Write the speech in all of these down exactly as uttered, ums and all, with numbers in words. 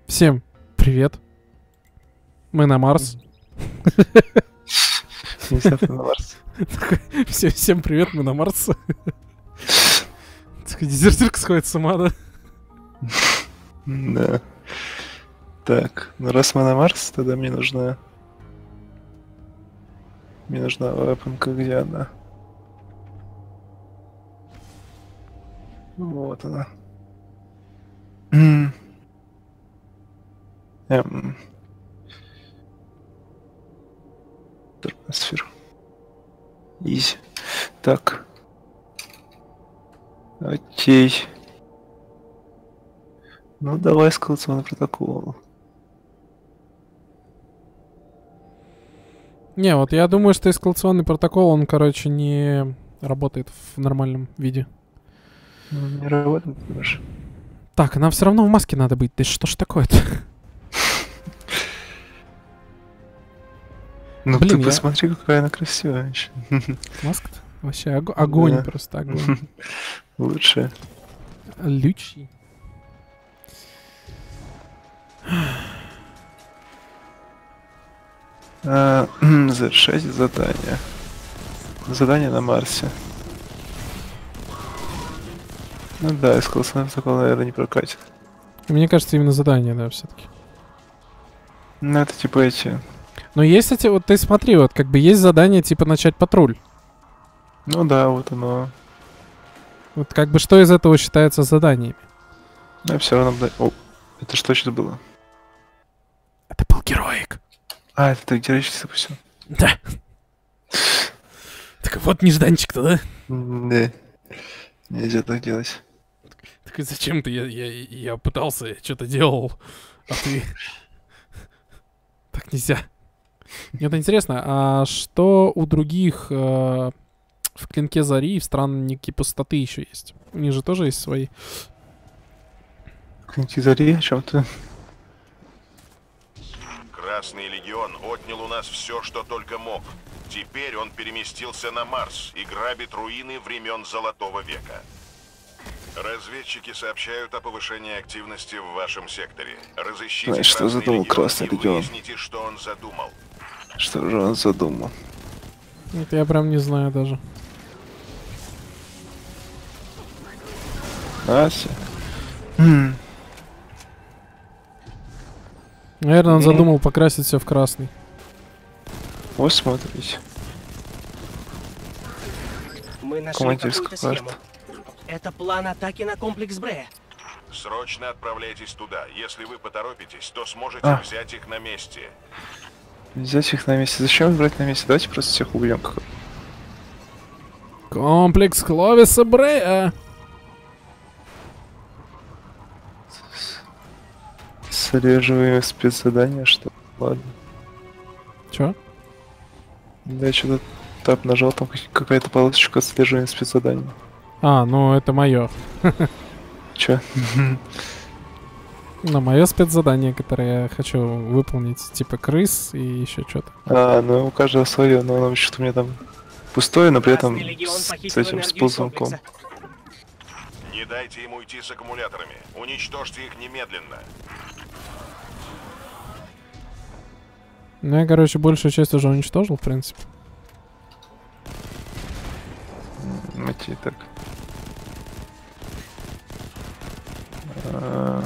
Всем привет. Мы на Марс. Внезапно на Марс. Всем, всем привет, мы на Марс. Дезертирка сходит с ума, да? Да. Так, ну раз мы на Марс, тогда мне нужна... Мне нужна вапонка, где она? Вот она. М. Эм. Трансфер. Изи. Так. Окей. Ну давай эскалационный протокол. Не, вот я думаю, что эскалационный протокол, он, короче, не работает в нормальном виде. Ну, не работает даже. Так, нам все равно в маске надо быть. Да что ж такое-то? Ну Блин, ты я- посмотри, какая она красивая еще. Маска-то? Вообще ог- огонь Да. просто, огонь. Лучше. Лючий. А, завершайте задание. Задание на Марсе. Ну да, эскалационный протокол, наверное, не прокатит. Мне кажется, именно задание, да, все-таки. Ну это типа эти... Но есть эти, вот ты смотри, вот как бы есть задание типа начать патруль. Ну да, вот оно. Вот как бы что из этого считается заданиями? Но все равно... бля- О, это что это было? Это был героик. А, это ты героически запустил? Да. Так вот нежданчик-то, да? Да. Нельзя так делать. Так и зачем ты? Я, я, я пытался, я что-то делал, а ты... Так нельзя. Мне это интересно, а что у других э, в Клинке Зари и в Страннике Пустоты еще есть? У них же тоже есть свои. Клинки Зари, о чем ты? Красный легион отнял у нас все, что только мог. Теперь он переместился на Марс и грабит руины времен Золотого века. Разведчики сообщают о повышении активности в вашем секторе. Разыщите Знаешь, что Красный задумал легион Красный и легион? выясните, что он задумал. Что же он задумал? Это я прям не знаю даже. Ася? Хм. Наверное, он Ну. задумал покрасить все в красный. Вот смотрите. Мы нашли Командирская какую-то схему. карта. Это план атаки на комплекс Брея. Срочно отправляйтесь туда. Если вы поторопитесь, то сможете А. взять их на месте. Взять их на месте. Зачем их брать на месте? Давайте просто всех убьем. Как... Комплекс Кловиса Брея. Среживаем спецзадание, что? Ладно. Чё? Да, я что-то тап нажал, там как- какая-то полосочка отслеживания спецзадания. А, ну это мое. Чё? Ну, мое спецзадание, которое я хочу выполнить, типа крыс и еще что-то. А, ну у каждого свое, но оно что-то у меня там пустое, но при этом Красный легион с, похитил с этим энергию из сползунком. комплекса. Не дайте ему уйти с аккумуляторами. Уничтожьте их немедленно. Ну, я, короче, большую часть уже уничтожил, в принципе. Мати, так. А,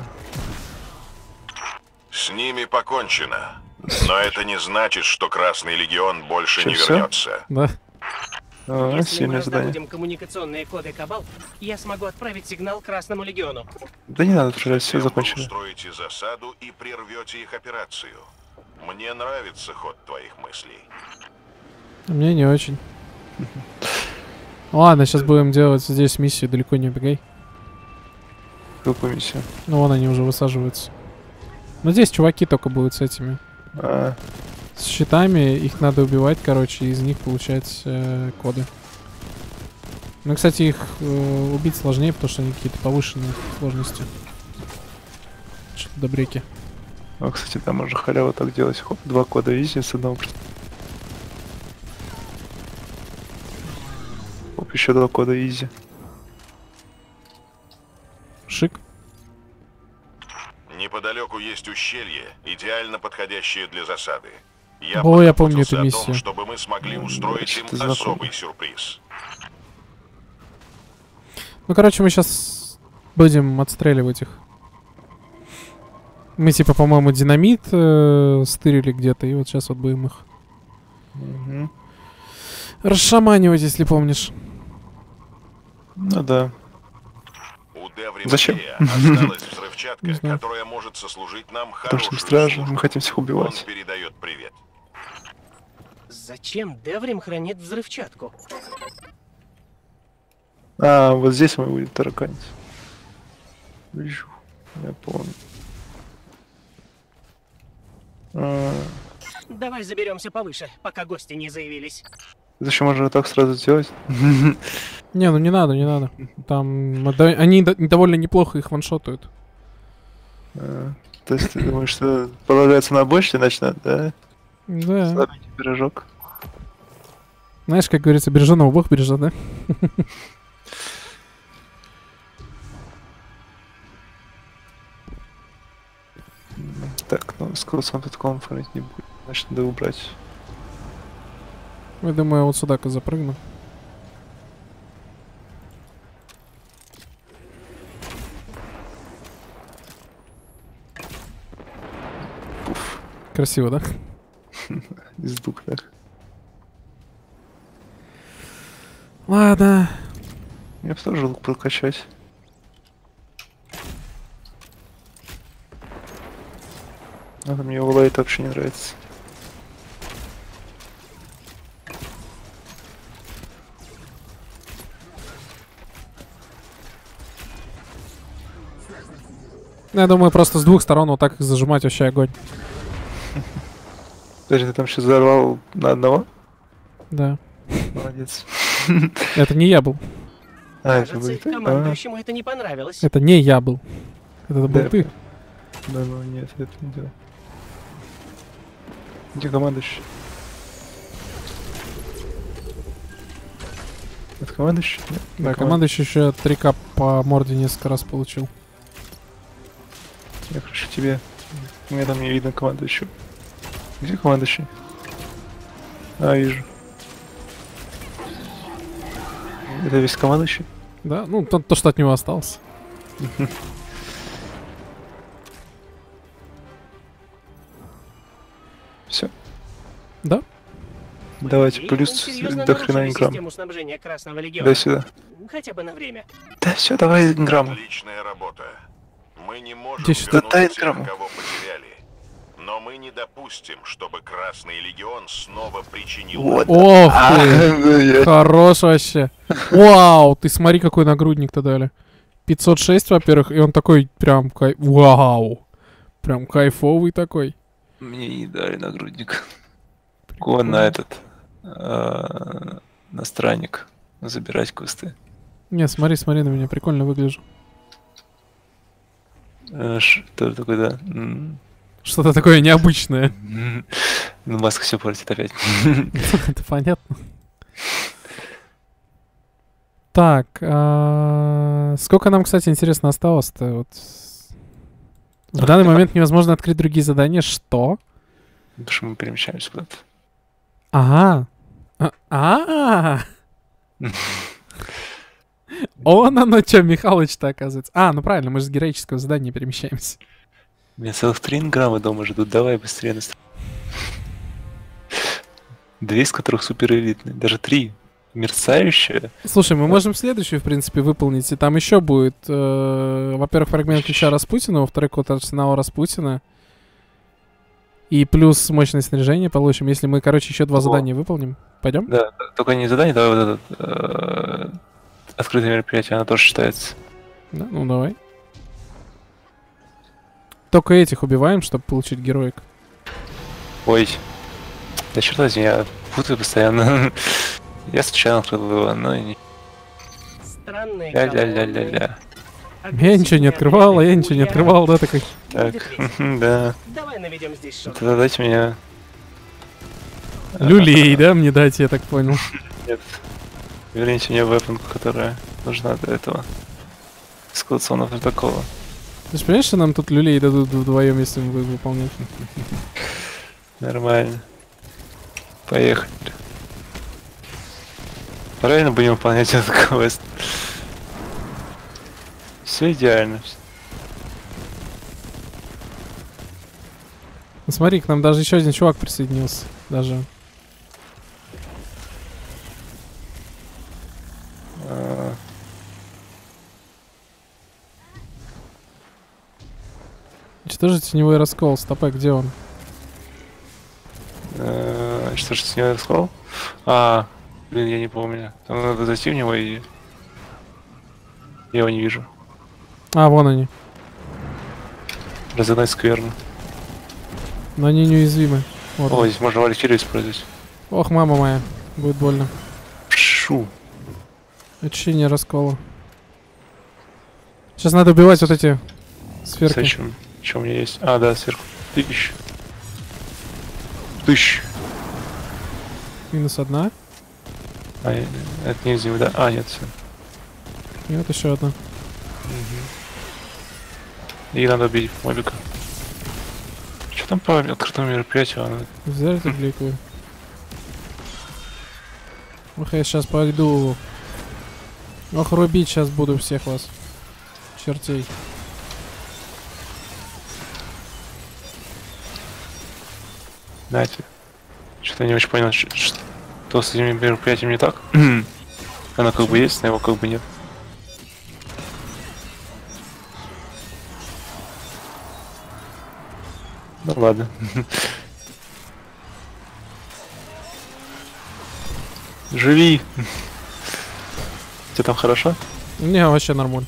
С ними покончено. Но это не значит, что Красный легион больше Чё, не всё? вернется. Да. а, Если мы сильное задание. раздобудем коммуникационные коды Кабал, я смогу отправить сигнал Красному легиону. Да не надо отправлять, все Затем вы закончили. устроите засаду и прервете их операцию. Мне нравится ход твоих мыслей. Мне не очень. Ладно, сейчас будем делать здесь миссию «Далеко не убегай». Какую миссию? Ну, вон они уже высаживаются. Но здесь чуваки только будут с этими. А, С щитами, их надо убивать, короче, и из них получать э, коды. Ну, кстати, их э, убить сложнее, потому что они какие-то повышенные сложности. Что-то добреки. ну, кстати, там можно халяву так делать. Хоп, два кода изи с одного. пред- Хоп, еще два кода изи. Шик. Неподалеку есть ущелье, идеально подходящее для засады. Я О, я помню позаботился эту о миссию. том, чтобы мы смогли устроить им что-то знакомое. особый сюрприз. Ну, короче, мы сейчас будем отстреливать их. Мы, типа, по-моему, динамит э, стырили где-то, и вот сейчас вот будем их Мгм. расшаманивать, если помнишь. Ну да. У Деври Зачем? Макея осталась Не взрывчатка, знаю. которая может сослужить нам Потому что хорошую мы стражи, службу. мы хотим всех Он убивать. передает привет. Зачем Деврим хранит взрывчатку? А, вот здесь мы будем тараканить. Вижу. Я помню. А, Давай заберемся повыше, пока гости не заявились. зачем можно вот так сразу сделать? Не, ну не надо, не надо. Там да, они до- довольно неплохо их ваншотают. А, то есть ты думаешь, что полагается на бочке начнет, да? Да. Слабенький пирожок. Знаешь, как говорится, береженого Бог бережет, да? Так, ну сколько он тут конфликт не будет. Значит, надо убрать. Я думаю, вот сюда-ка запрыгну. Красиво, да? Из двух так. Ладно. Мне бы тоже лук прокачать. А мне его лайт вообще не нравится. Я думаю, просто с двух сторон вот так их зажимать вообще огонь. Подожди, ты там сейчас взорвал на одного? Да. Молодец. Это не я был. А, это Кажется, был их ты? А, командующему это не понравилось. Это не я был. Это был Да. ты. да, ну нет, это не дело. Где командующий? Это командующий? Нет, не Да, командующий еще три ка по морде несколько раз получил. Я хорошо тебе. У меня там не видно командующего. Где командующий? А, вижу. Это весь командующий? Да, ну то, то что от него осталось. Все. Да? Давайте, И плюс мы серьезно до хрена нарушили инграмм. систему снабжения Красного Легиона. Дай сюда. Хотя бы на время. Да все, давай инграмму. Отличная работа. Мы не можем Иди сюда. вернуть Да, тех, Тайнграмму. кого потеряли. Но мы не допустим, чтобы Красный Легион снова причинил Вот. нам Ох А, ты! ну я- Хорош вообще. Вау, ты смотри, какой нагрудник-то дали. пятьсот шесть, во-первых, и он такой прям кай... Вау! Прям кайфовый такой. Мне не дали нагрудник. Го на этот. а, На странник. Забирать кусты. Не, смотри, смотри на меня, прикольно выгляжу. Э, Что такое, да? М. Что-то такое необычное. Ну, маска все портит опять. Это понятно. Так, а, сколько нам, кстати, интересно осталось-то? Вот. В данный момент невозможно открыть другие задания. Что? Потому что мы перемещаемся куда-то. Ага. А, а. Он оно что, Михалыч-то оказывается. А, ну правильно, мы же с героического задания перемещаемся. У меня целых три инграмма дома ждут. Давай быстрее настроим. Две из которых супер элитные. Даже три. Мерцающие. Слушай, мы можем следующую, в принципе, выполнить. И там еще будет, э, во-первых, фрагмент ключа Распутина, во-вторых, код арсенала Распутина. И плюс мощное снаряжение получим, если мы, короче, еще два О. задания выполним. Пойдем? Да, только не задание, давай вот этот э, открытое мероприятие, оно тоже считается. Да, ну давай. Только этих убиваем, чтобы получить героик. Ой. Да черт возьми, я путаю постоянно. Я случайно открыл его, но и не... Странные Ля-ля-ля-ля-ля. Я ничего не открывал, а я ничего не открывал, да, такой. Так, да. Давай наведем здесь шок. Тогда дайте мне... Люлей, да, мне дать, я так понял. Нет. Верните мне вепонку, которая нужна для этого эскалационного протокола. Ты же понимаешь, что нам тут люлей дадут вдвоем, если мы будем выполнять? Нормально. Поехали. Правильно будем выполнять этот квест. Все идеально. Ну, смотри, к нам даже еще один чувак присоединился. Даже. А, Что же теневой раскол? Стопэ, где он? а, Что ж, с него рассказал? А, блин, я не помню. Там надо зайти в него и... Я его не вижу. А, вон они. Разогнать скверно. Но они неуязвимы. Вот О, он. здесь можно валькирию использовать. Ох, мама моя. Будет больно. Шу. Очищение раскола. Сейчас надо убивать вот эти сферки. Зачем? Что у меня есть? А, да, сверху. Тысяч. Тысяч. Минус одна. А, я- это не из него, да? А, нет, все. И вот еще одна. И надо убить мобика. Что там по открытому мероприятию? Она... Взяли эту бликовую. Ох, я сейчас пойду. Ох, рубить сейчас буду всех вас. Чертей. Знаете, что-то я не очень понял, ш- что с этим мероприятием не так. Оно как бы есть, но его как бы нет. Ну ладно. Живи! Тебе там хорошо? Не, вообще нормально.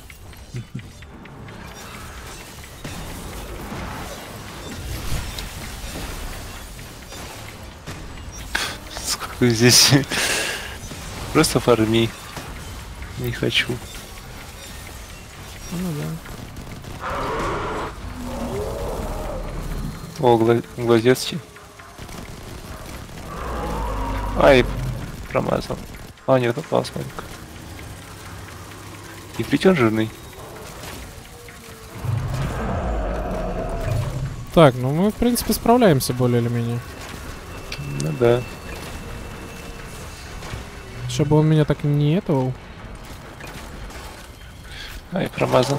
Сколько здесь? Просто фарми. Не хочу. Ну да. О, гла- гладецкий. Ай, промазал. А, нет, попал, смотри-ка. И ведь он жирный. Так, ну мы в принципе справляемся более или менее. Ну да. Чтобы он меня так не этого. Ай, промазал.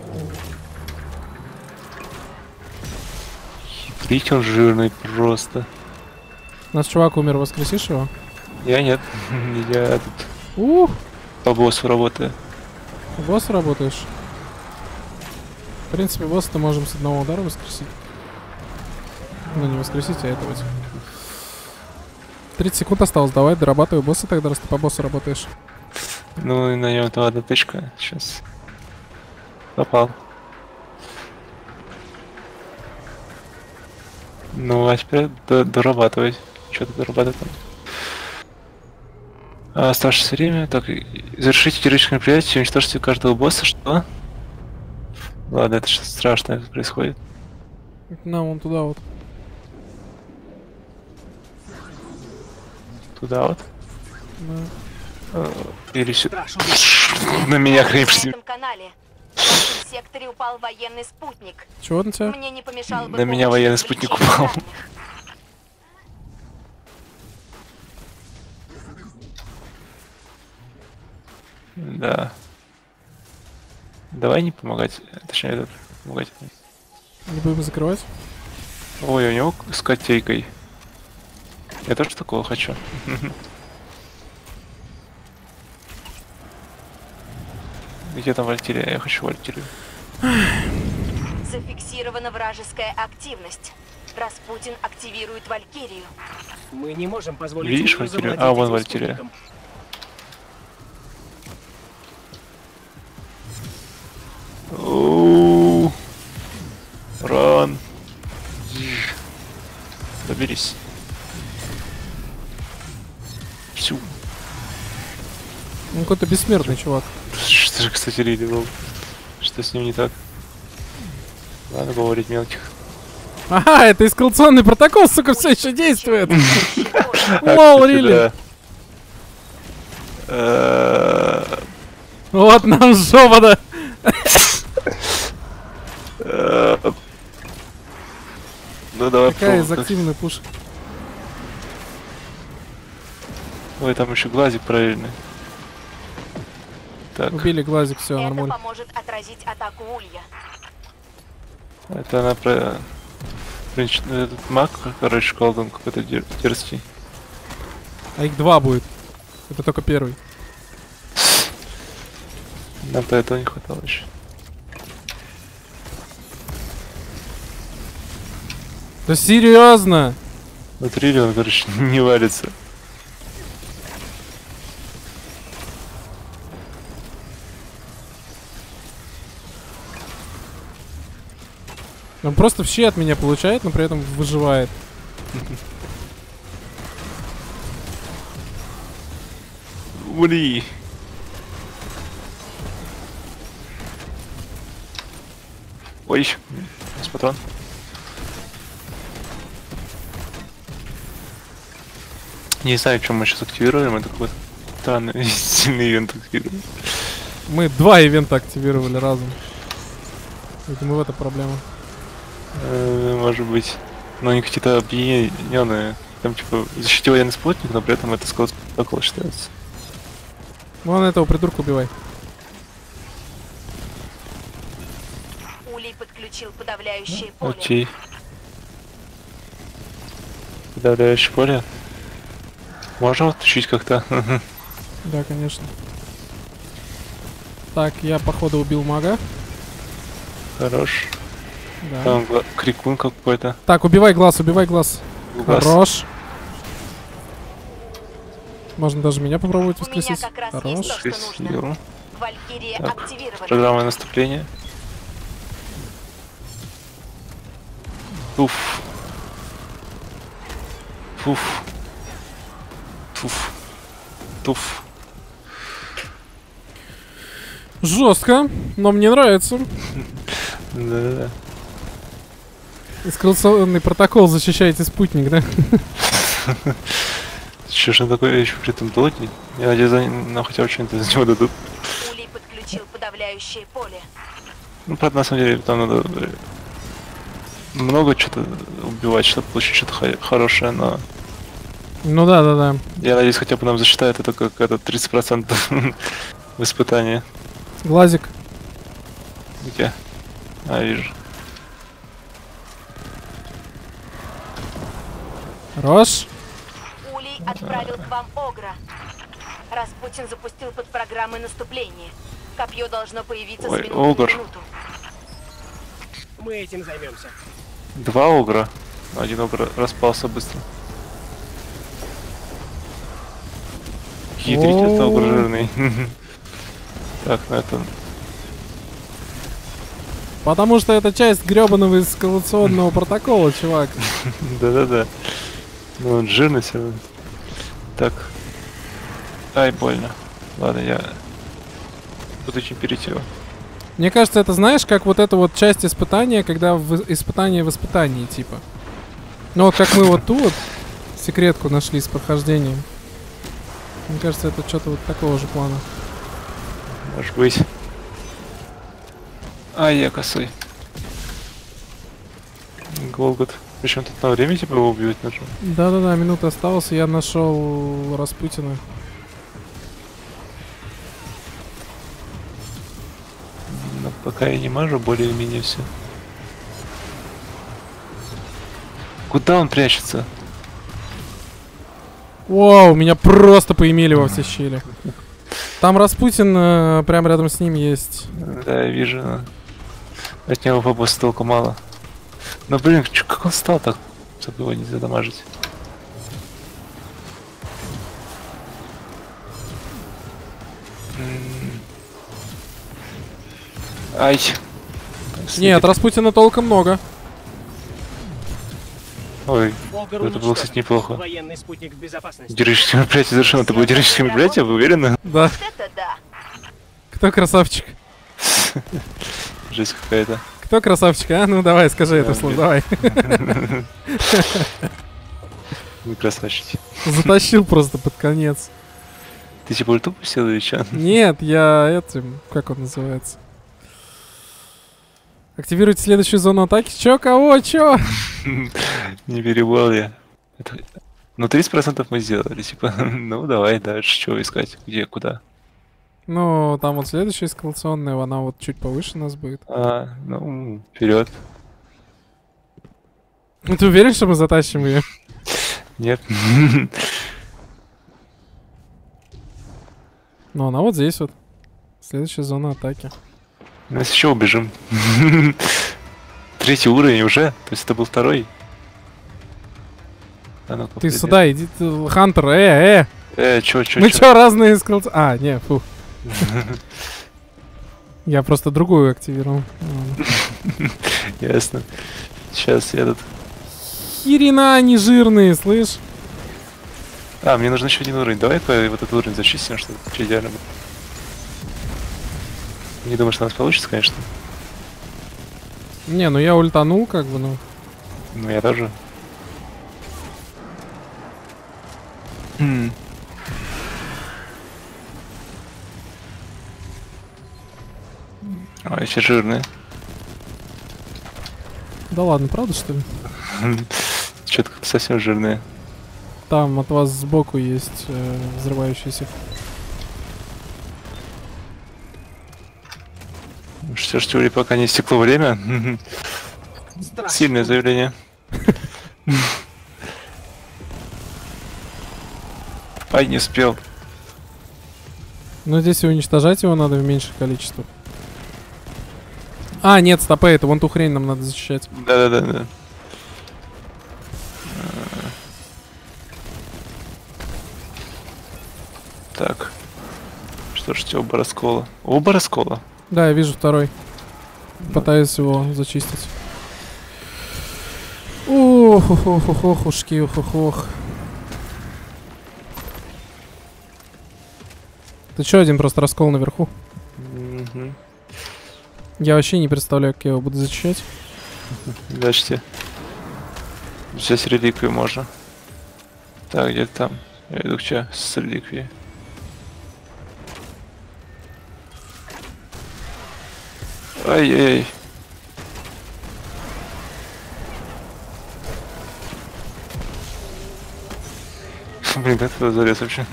Ведь он жирный просто. У нас чувак умер, воскресишь его? Я нет. Я тут Ух, по боссу работаю. босс работаешь. В принципе, босса-то можем с одного удара воскресить. Ну, не воскресить, а этого. типа. тридцать секунд осталось, давай, дорабатывай босса тогда, раз ты по боссу работаешь. Ну и на нем там одна точка. Сейчас. Попал. Ну, а теперь до- дорабатывать. Что-то дорабатывать там. А, оставшееся время. Так, и- завершите героическое мероприятие, уничтожьте каждого босса, что? Ладно, это что-то страшное происходит. На, вон туда вот. Туда вот. Да. Э, Или сюда. Страшно. На меня хрень На присни- этом канале. В вашем секторе упал военный спутник. Чего на тебя? Мне не помешало бы На меня помощь военный в спутник извлечении упал. данных. Да. Давай не помогать. Точнее, этот, помогать. Не будем закрывать? Ой, у него с котейкой. Я тоже такого хочу. Где там вальтирия? Я хочу вальтирию. Зафиксирована вражеская активность. Распутин активирует Валькирию. Мы не можем позволить Видишь ему Валькирию? завладеть А, вон этим Валькирия. спутником. Оу. Ран. Доберись. Всю. Ну, какой-то бессмертный чувак. Что же, кстати, Лили был? Что с ним не так? Ладно говорить мелких. Ага, это эскалационный протокол, сука, все еще действует. А, Лол, кстати, Лили. да. Э, Вот нам жопа, да. Да, давай Какая из попробуем. активных пушек? Ой, там еще глазик правильный. Так, Убили глазик, все, Это нормально. поможет отразить атаку улья. это она про... Принч- Этот маг, короче, колдун какой-то дер- дерзкий. А их два будет. Это только первый. Нам-то этого не хватало еще. Да серьезно? Внутри он, короче, не варится. Он просто в щи от меня получает, но при этом выживает. Умри! Ой, у нас патрон. Не знаю, чем мы сейчас активируем, это какой-то странный сильный ивент активируем. Мы два ивента активировали разом. Видимо, в этом проблема. Э, Может быть. Но они какие-то объединенные. Там типа защити военный спутник, но при этом это скот около считается. Вон этого придурка убивай. Улей подключил подавляющее поле. Окей. Подавляющее поле. Можно отключить как-то? Да, конечно. Так, я походу убил мага. Хорош. Да. Там гла- крикун какой-то. Так, убивай глаз, убивай глаз. Глаз. Хорош. Можно даже меня попробовать У меня воскресить. как раз Хорош. есть то, что нужно. Красиво. Валькирия Так, активирована. Программа наступления. Уф. Фуф. Фуф. Туф. Жестко, но мне нравится. Да-да-да. Эскалационный протокол, защищаете спутник, да? Что ж на такое еще при этом долгий? Я надеюсь, за... нам хотя бы что-нибудь за него дадут. Улей подключил подавляющее поле. Ну, правда, на самом деле, там надо э, много что-то убивать, чтобы получить что-то хо- хорошее, но Ну да, да, да. я надеюсь, хотя бы нам засчитают это как это тридцать процентов в испытании. Глазик. Где? А, вижу. Хорош. Улей отправил к вам Огра. Распутин запустил под программой наступления. Копье должно появиться Ой, с минуты Огр. на минуту. Мы этим займемся. Два огра. Один огр распался быстро. Хитрить это огр жирный. Так, на это... Потому что это часть гребаного эскалационного протокола, чувак. Да-да-да. Ну, он жирный все равно. Так. Ай, больно. Ладно, я буду чемперить его. Мне кажется, это знаешь, как вот эта вот часть испытания, когда в испытание в испытании, типа. Ну вот как мы вот ту вот секретку нашли с прохождением. Мне кажется, это что-то вот такого же плана. Может быть. Ай, я косой. Голгот. Причем тут на время типа его убьют нужно. Да-да-да, минута осталась, и я нашел Распутина. Но пока я не мажу, более-менее все. Куда он прячется? Вау, меня просто поимели во все щели. Там Распутин, э, прямо рядом с ним есть. Да, я вижу. но От него побоса толку мало. Но блин, чё, как он стал так, чтобы его не задамажить? М. Ай. Нет, Распутина толком много. Ой, Огр это было, кстати, неплохо. Военный спутник в безопасности. Героическое мероприятие завершено. Это было героическое мероприятие, вы уверены? Да. Это да. Кто красавчик? Жесть какая-то. Кто красавчик, а? Ну давай, скажи это Да, слово, блин. давай. Вы красавчики. Затащил просто под конец. Ты типа ульту пустил или чё? Нет, я этим, как он называется? Активируйте следующую зону атаки. Чё, кого, чё? Не перебол я. Это... Ну, тридцать процентов мы сделали, типа, ну, давай дальше, что искать, где, куда. Ну, там вот следующая эскалационная, она вот чуть повыше нас будет. А, ну, вперед. Ну, ты уверен, что мы затащим ее? Нет. Ну, она вот здесь вот. Следующая зона атаки. Ну, если еще убежим. Третий уровень уже, то есть это был второй. А ну-ка, Ты пойдём. сюда иди, ты, Хантер, э, э! Э, чё, чё, Мы чё? чё, разные эскалационные? А, не, фу. Я просто другую активировал. Ладно. Ясно. Сейчас я тут... Херена они жирные, слышь? А, мне нужен еще один уровень. Давай-ка вот этот уровень зачистим, чтобы это идеально было. Не думаю, что у нас получится, конечно. Не, ну я ультанул, как бы, ну. Ну, я тоже. Хм. Ой, все жирные. Да ладно, правда, что ли? Что-то совсем жирные. Там от вас сбоку есть э, взрывающийся. Все ждали, пока не истекло время. Сильное заявление. Ай, не успел. Ну, здесь и уничтожать его надо в меньших количествах. А, нет, стопэ, это вон ту хрень нам надо защищать. Да-да-да. Так. Что ж, у Бараскола? О, Бараскола. Да, я вижу второй. Пытаюсь его зачистить. Ох, ох, ох, ох, ох, ушки, ох, ох, ох. Ты чё, один просто раскол наверху? Угу. Я вообще не представляю, как я его буду защищать. Дальше. Сейчас реликвию можно. Так, где там? Я иду к чё? С реликвией. Ай-яй-яй. Блин, как это залез вообще?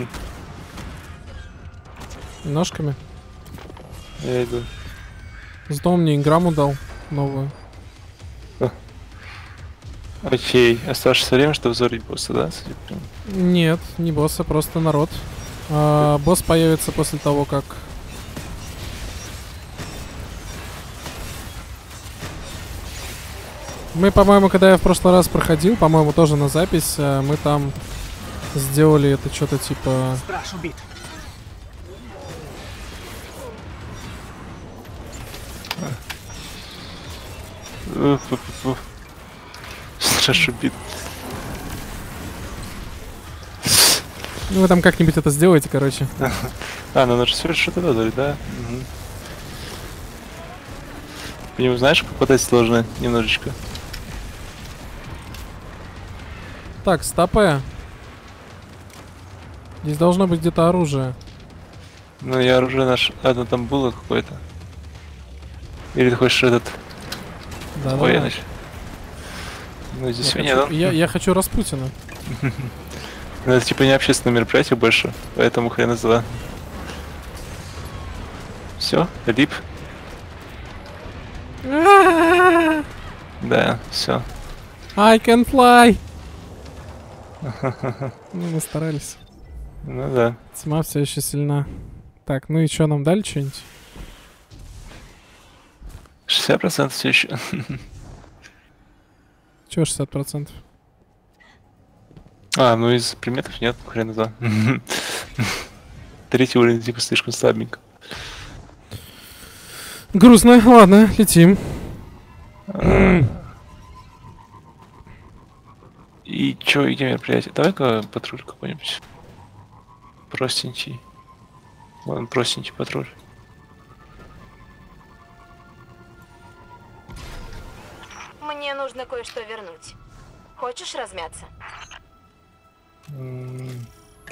Ножками. Я иду. Зато он мне инграмму дал новую. Окей, оставшееся время, чтобы взорить босса, да? Судя по всему? Нет, не босса, просто народ. А, босс появится после того, как... Мы, по-моему, когда я в прошлый раз проходил, по-моему, тоже на запись, а, мы там сделали это что-то типа... Страж убит. Страж убит. Ну, вы там как-нибудь это сделаете, короче. А, ну надо все что-то додали, да? Угу. По нему знаешь, попадать сложно немножечко. Так, стопэ. Здесь должно быть где-то оружие. Ну, я оружие наш... А, ну там было какое-то. Или ты хочешь этот... Да, Ой, я да. нач- Ну, здесь Я нет, хочу, да? я, я хочу Распутина. Ну, это типа не общественное мероприятие больше, поэтому хрен из два. Все, лип. Да, все. I can fly! Ну, мы старались. Ну да. Тьма все еще сильна. Так, ну и что, нам дали что-нибудь? шестьдесят процентов все еще. Чего шестьдесят процентов? А, ну из предметов нет, хрен из два. Третий уровень типа слишком слабенько. Грустно, ладно, летим. И чё, и где мероприятие? Давай-ка патруль какой-нибудь. Простенький. Ладно, простенький патруль. Мне нужно кое-что вернуть. Хочешь размяться? М,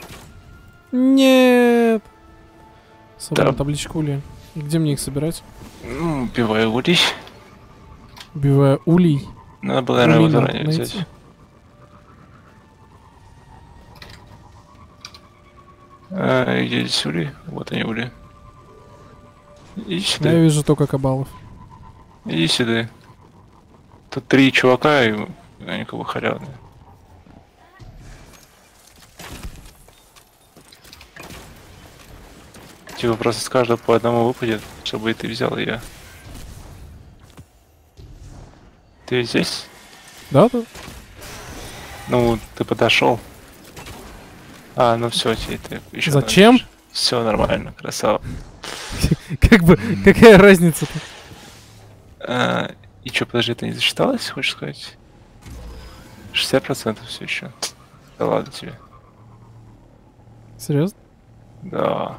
Нет. Собрал Да. табличку ли? И где мне их собирать? Ну, убивай улей. Убивая улей. Надо было, наверное, его Улей надо заранее найти. взять. А, где здесь ули? Вот они ули. Иди сюда. Я вижу только кабалов. Иди сюда. Тут три чувака, и они как бы халявные. Типа просто с каждого по одному выпадет, чтобы и ты взял, и я. Ты ведь здесь? Да, да. Ну, ты подошел. А, ну все, тебе ты еще. Зачем? Все нормально, красава. Как бы, какая разница-то? А, и что, подожди, это не засчиталось, хочешь сказать? шестьдесят процентов все еще. Да ладно тебе. Серьезно? Да.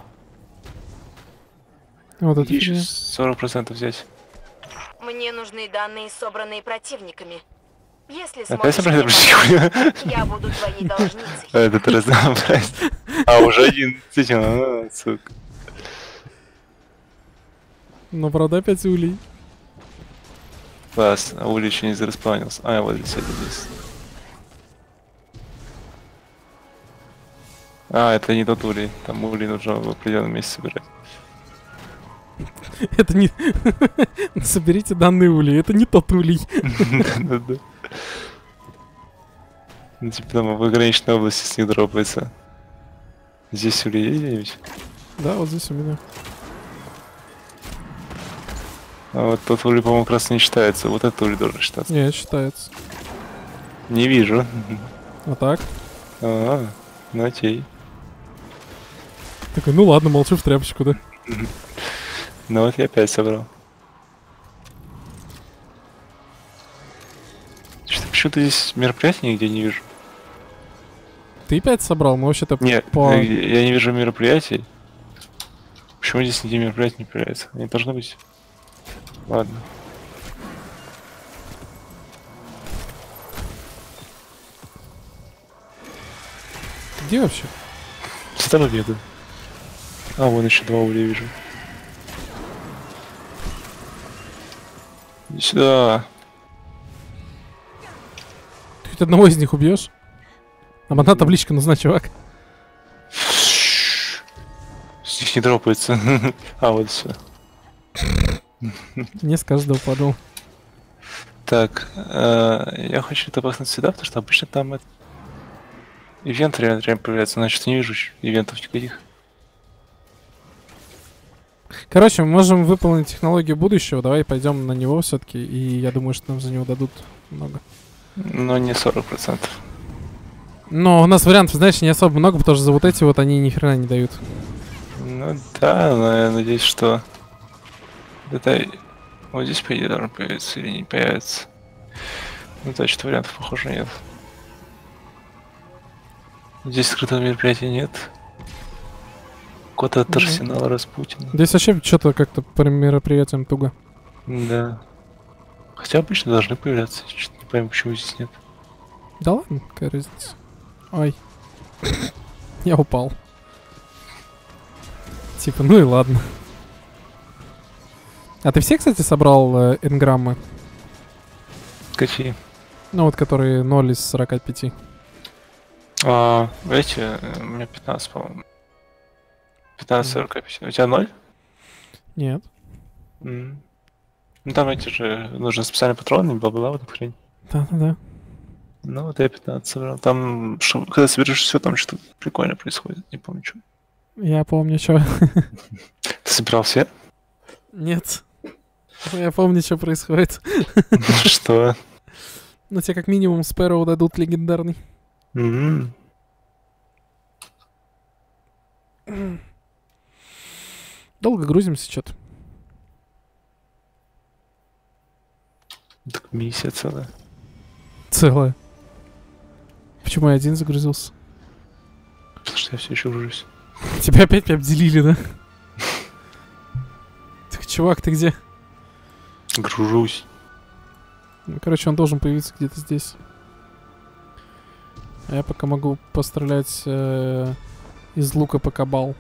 Вот это Еще фигня. сорок процентов взять. Мне нужны данные, собранные противниками. Если Опять сможешь собрали мне противника? помочь, я буду твоей должницей. Этот разнообразие. А, уже один. Действительно, ну, сука. Но правда опять улей. Класс, а Ули еще не зареспаунился. А, вот здесь, это здесь. А, это не тот Ули. Там Ули нужно в определенном месте собирать. Это не... Соберите данные улей. Это не тот улей. Да-да-да. Ну, типа там в ограниченной области с них дропается. Здесь Ули есть где-нибудь? Да, вот здесь у меня. А вот тот Ули, по-моему, как раз не считается. Вот этот Ули должен считаться. Не, считается. Не вижу. А так? А, ну окей. Такой, ну ладно, молчу в тряпочку, да? Ну вот я опять собрал. Что, почему-то здесь мероприятий нигде не вижу. Ты опять собрал? Мы вообще-то Нет, по... э, я не вижу мероприятий. Почему здесь нигде мероприятий не появляется? Они должны быть. Ладно. Ты где вообще? С тобой бегаю. А, вон еще два уля вижу. Иди сюда. Ты хоть одного из них убьешь? Нам одна табличка нужна, чувак. С них не дропается. А, вот все. Не с каждого падал. Так, э, я хочу топахнуть сюда, потому что обычно там это... ивент реально, реально появляется, значит не вижу ивентов никаких. Короче, мы можем выполнить технологию будущего. Давай пойдем на него все-таки. И я думаю, что нам за него дадут много. Но не сорок процентов. Но у нас вариантов, знаешь, не особо много, потому что за вот эти вот они ни хрена не дают. Ну да, но я надеюсь, что... Это... Вот здесь, по идее, должен появиться или не появится. Ну, значит, вариантов, похоже, нет. Здесь скрытого мероприятия нет. Код от Мгм. арсенала Распутина. Здесь вообще что-то как-то по мероприятиям туго. Да. Хотя обычно должны появляться. Я чё-то не пойму, почему здесь нет. Да ладно, какая разница. Ой. Я упал. Типа, ну и ладно. А ты все, кстати, собрал э, энграммы? Какие? Ну вот, которые ноль из сорока пяти. А, эти, э, у меня пятнадцать, по-моему. пятнадцать сорок пять. У тебя ноль? Нет. М. Ну там эти же, нужно специальные патроны, бла-бла, вот эта хрень. Да-да-да. Ну вот я пятнадцать собрал. Там, что, когда соберешь все, там что-то прикольное происходит. Не помню, что. Я помню, что. Ты собирал все? Нет. Я помню, что происходит. Что? Ну тебе как минимум Спэроу дадут легендарный. М. Долго грузимся что-то. Так миссия целая. Целое. Почему я один загрузился? Потому что я все еще гружусь. Тебя опять обделили, да? Так, чувак, ты где? Гружусь. Ну, короче, он должен появиться где-то здесь. А я пока могу пострелять э, из лука по кабал.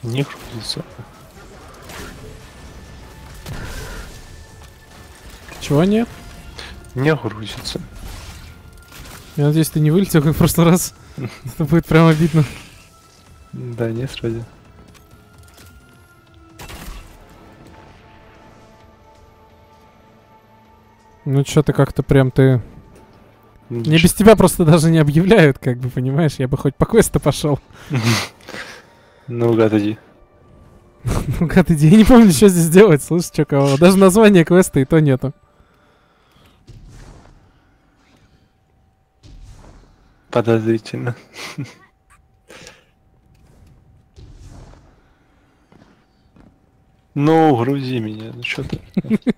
Не грузится. Чего нет? Не грузится. Я надеюсь, ты не вылетел, как в прошлый раз. Это будет прям обидно. Да, нет, вроде. Ну чё ты как-то прям ты... Мне без тебя просто даже не объявляют, как бы, понимаешь? Я бы хоть по квесту пошел. Ну, гад, иди. Ну как иди, я не помню, что здесь делать, слышь, чё кого. Даже названия квеста и то нету. Подозрительно. Ну, грузи меня, ну что ты.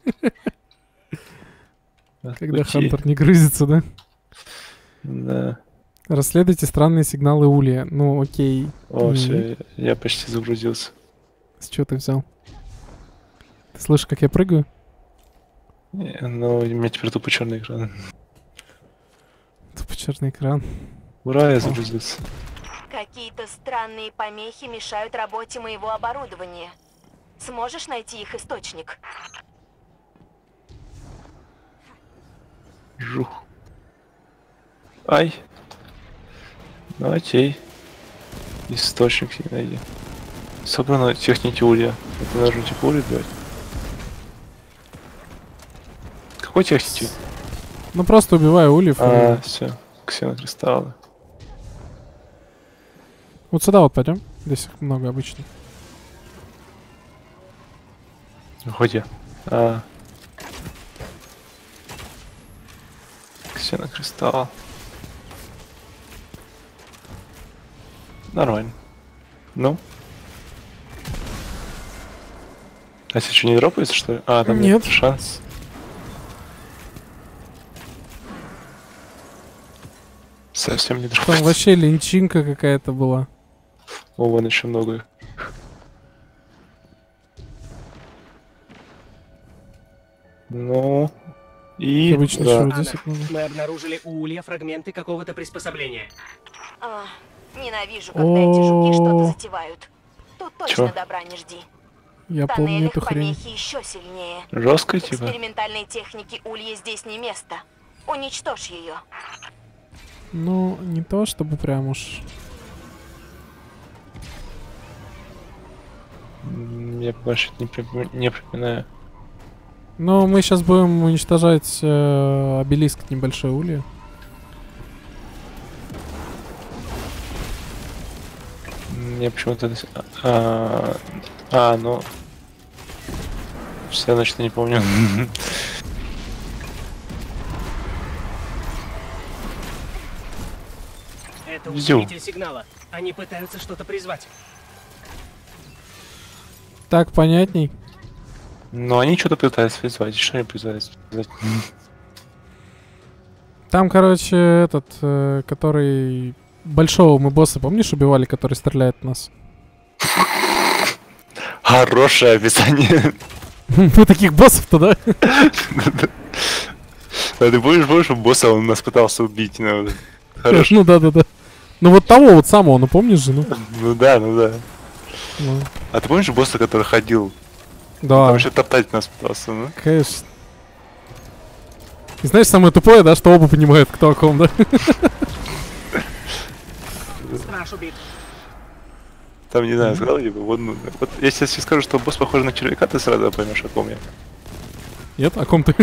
Когда Хантер не грузится, да? Да. Расследуйте странные сигналы Улья. Ну, окей. О, И все, я почти загрузился. С чего ты взял? Ты слышишь, как я прыгаю? Не, ну, у меня теперь тупо черный экран. Тупо черный экран. Ура, я загрузился. Какие-то странные помехи мешают работе моего оборудования. Сможешь найти их источник? Жух. Ай. Ну, окей. Источник себе найди. Собрано техники Улья. Это нужно типа Улья делать. Какой техники? Ну просто убиваю ульев. А, и- все. Ксенокристаллы. Вот сюда вот пойдем. Здесь их много обычно. Где? А. Ксенокристалл. Нормально. Ну? А если что, не дропается, что ли? А, там Нет. нет шанс. Совсем не Там дропается. вообще линчинка какая-то была. О, вон еще много. Ну. И. Обычно да. еще вот здесь Ана, вот много. мы обнаружили у Улья фрагменты какого-то приспособления. А, ненавижу, когда эти жуки что-то затевают. Тут точно Чё? добра не жди. Я В помню тоннелях эту хрень. помехи еще сильнее. Жестко, типа. Экспериментальной технике Улья здесь не место. Уничтожь ее. Ну, не то чтобы прям уж. М, Я больше не, припом- не припоминаю. Но мы сейчас будем уничтожать э, обелиск небольшой улья. М, Я почему-то... это с- А, а, ну... Все, значит, я не помню. Это Идём. усилитель сигнала. Они пытаются что-то призвать. Так, понятней. Но они что-то пытаются призвать. Что они пытаются призвать? Там, короче, этот, э, который... Большого мы босса, помнишь, убивали, который стреляет в нас? Хорошее описание. Мы таких боссов-то, да? А ты помнишь, помнишь, что босса он нас пытался убить? Ну, хорошо. Ну да-да-да. Ну вот того вот самого, ну помнишь же, ну? Ну да, ну да. Ну, А ты помнишь босса, который ходил? да, Там еще топтать нас пытался, ну? конечно. И знаешь, самое тупое, да, что оба понимают, кто о ком, да? Страж убит. Там, не знаю, сказал, типа, вот, ну, вот если я тебе скажу, что босс похож на червяка, ты сразу поймешь, о ком я. Нет? О ком ты?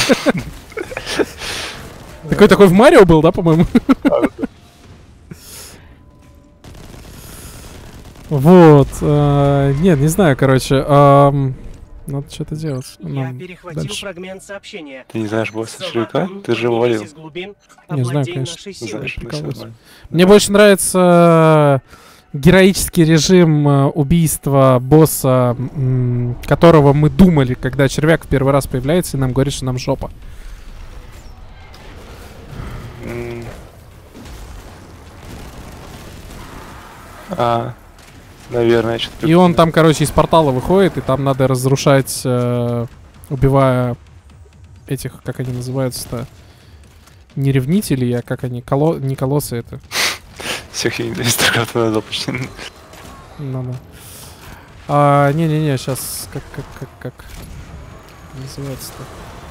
Такой такой в Марио был, да, по-моему? Вот. э, Нет, не знаю, короче. ам, Надо что-то делать. Я Нам перехватил дальше. фрагмент сообщения. Ты не знаешь босса червяка? Заватан, Ты же его валил. появись из глубин, Не знаю, овладей конечно. нашей силой. Знаешь, ну, всё прикалываюсь. нормально. Мне больше нравится э, героический режим э, убийства босса, м, которого мы думали, когда червяк в первый раз появляется и нам говорит, что нам жопа. М. А, наверное, что-то... И он там, короче, из портала выходит, и там надо разрушать, э, убивая этих, как они называются-то, не ревнители, а как они, коло... не колоссы это. Всех инвесторов надо почти... Надо. А, не-не-не, сейчас как, как, как, как называется-то?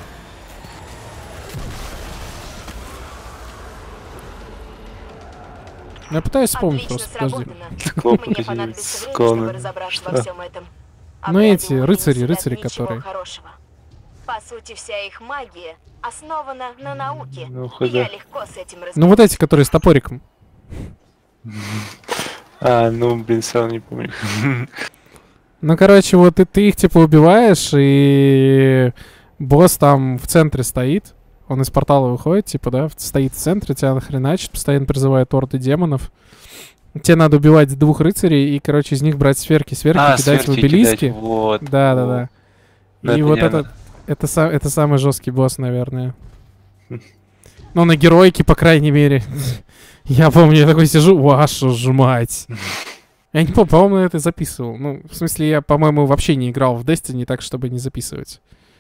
Я пытаюсь вспомнить Отлично просто, подожди. сработано. Мне понадобится время, чтобы разобраться во всем этом. Ну, Обряды эти Ули рыцари, не рыцари, сулят ничего которые. хорошего. По сути, вся их магия основана на науке. Ну, И хоть я да. легко с этим разберусь. Ну, вот эти, которые с топориком. А, ну, блин, сам не помню. Ну, короче, вот и ты их, типа, убиваешь, и босс там в центре стоит. Он из портала выходит, типа, да, в- стоит в центре, тебя нахреначит, постоянно призывает орды демонов. Тебе надо убивать двух рыцарей и, короче, из них брать сверки, сверки, А, кидать в сверки обелиски. кидать, вот. Да, да, вот. да. Ну, И это вот реально. это, это, са- это самый жесткий босс, наверное. Ну, на героике, по крайней мере. Я помню, я такой сижу, вашу ж мать. Я не помню, по-моему, я это записывал. Ну, в смысле, я, по-моему, вообще не играл в Destiny так, чтобы не записывать.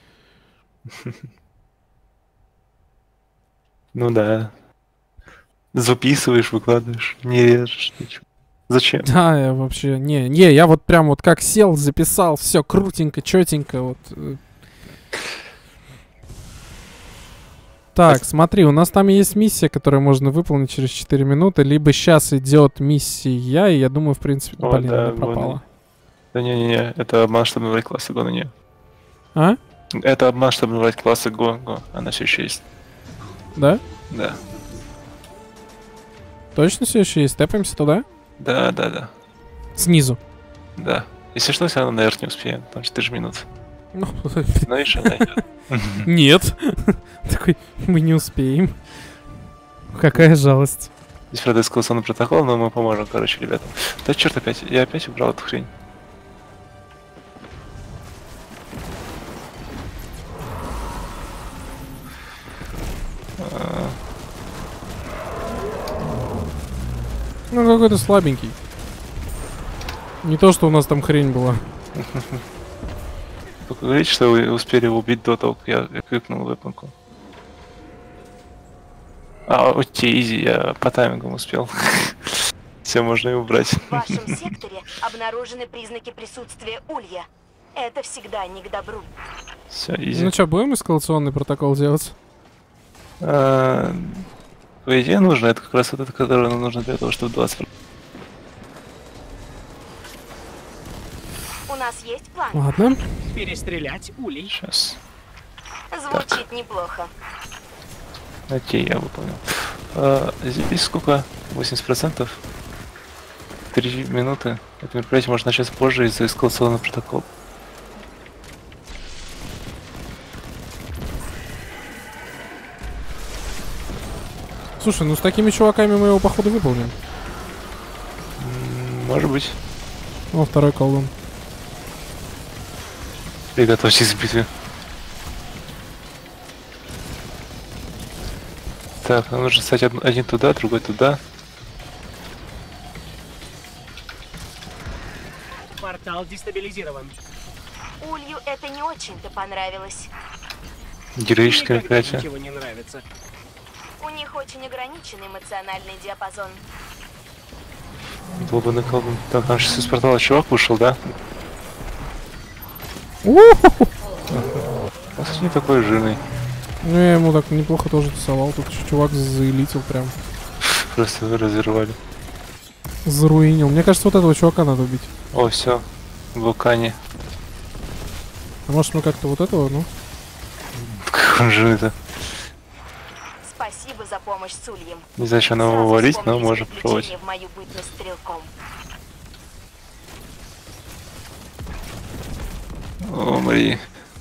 Ну да. Записываешь, выкладываешь, не режешь ничего. Зачем? Да, я вообще... Не, не, я вот прям вот как сел, записал, все крутенько, четенько, вот. э. Так, смотри, у нас там есть миссия, которую можно выполнить через четыре минуты, либо сейчас идет миссия, и я думаю, в принципе, О, блин, да, она пропала. Да не-не-не, это обман, чтобы набрать классы Го, но не. А? Это обман, чтобы набрать классы Го, Го. Она все еще есть. Да? Да. Точно все еще есть? Тэпаемся туда? Да, да, да. Снизу. Да. Если что, все равно наверх не успеем, там четыре минуты. Ну, Но еще она идет. нет. Такой, мы не успеем. Какая жалость. Здесь, правда, эскалационный протокол, но мы поможем, короче, ребятам. Да черт опять, я опять убрал эту хрень. А, Ну, какой-то слабенький. Не то, что у нас там хрень была. Только говорите, что вы успели его убить до того, как я я кликнул веб-ку. А, окей, изи, я по таймингу успел. Все, можно и убрать. В вашем секторе обнаружены признаки присутствия улья. Это всегда не к добру. Все, изи. Ну что, будем эскалационный протокол делать? А, по идее нужно, это как раз вот это, которое нам нужно для того, чтобы двадцать. У нас есть план. Ладно. Перестрелять улей. Сейчас. Звучит неплохо. Окей, я выполнил. А, здесь сколько? восемьдесят процентов? Три минуты. Это мероприятие может начаться позже из-за эскалационного протокола. Слушай, ну с такими чуваками мы его, походу, выполним. М, Может быть. О, второй колдун. Приготовьтесь к битве. Так, нам нужно стать од- один туда, другой туда. Портал дестабилизирован. Улью это не очень-то понравилось. Героическое Никогда мероприятие. ничего не нравится. У них очень ограниченный эмоциональный диапазон. Долбанный колдун. Так, там сейчас из портала чувак вышел, да? У-ху-ху. Он, кстати, не такой жирный. Ну, я ему так неплохо тоже тусовал. Тут еще чувак заэлитил прям. Просто разорвали. Заруинил. Мне кажется, вот этого чувака надо убить. О, все. В вулкане. А может, мы как-то вот этого, ну? Как он жирный-то. Спасибо за помощь с ульем. Не знаю, что нам его Сразу валить, но вспомнились можем приключения пробовать. в мою бытность стрелком. О, Мари.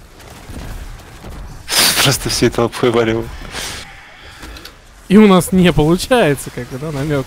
Просто всей толпой валил. И у нас не получается, как бы, да, намек.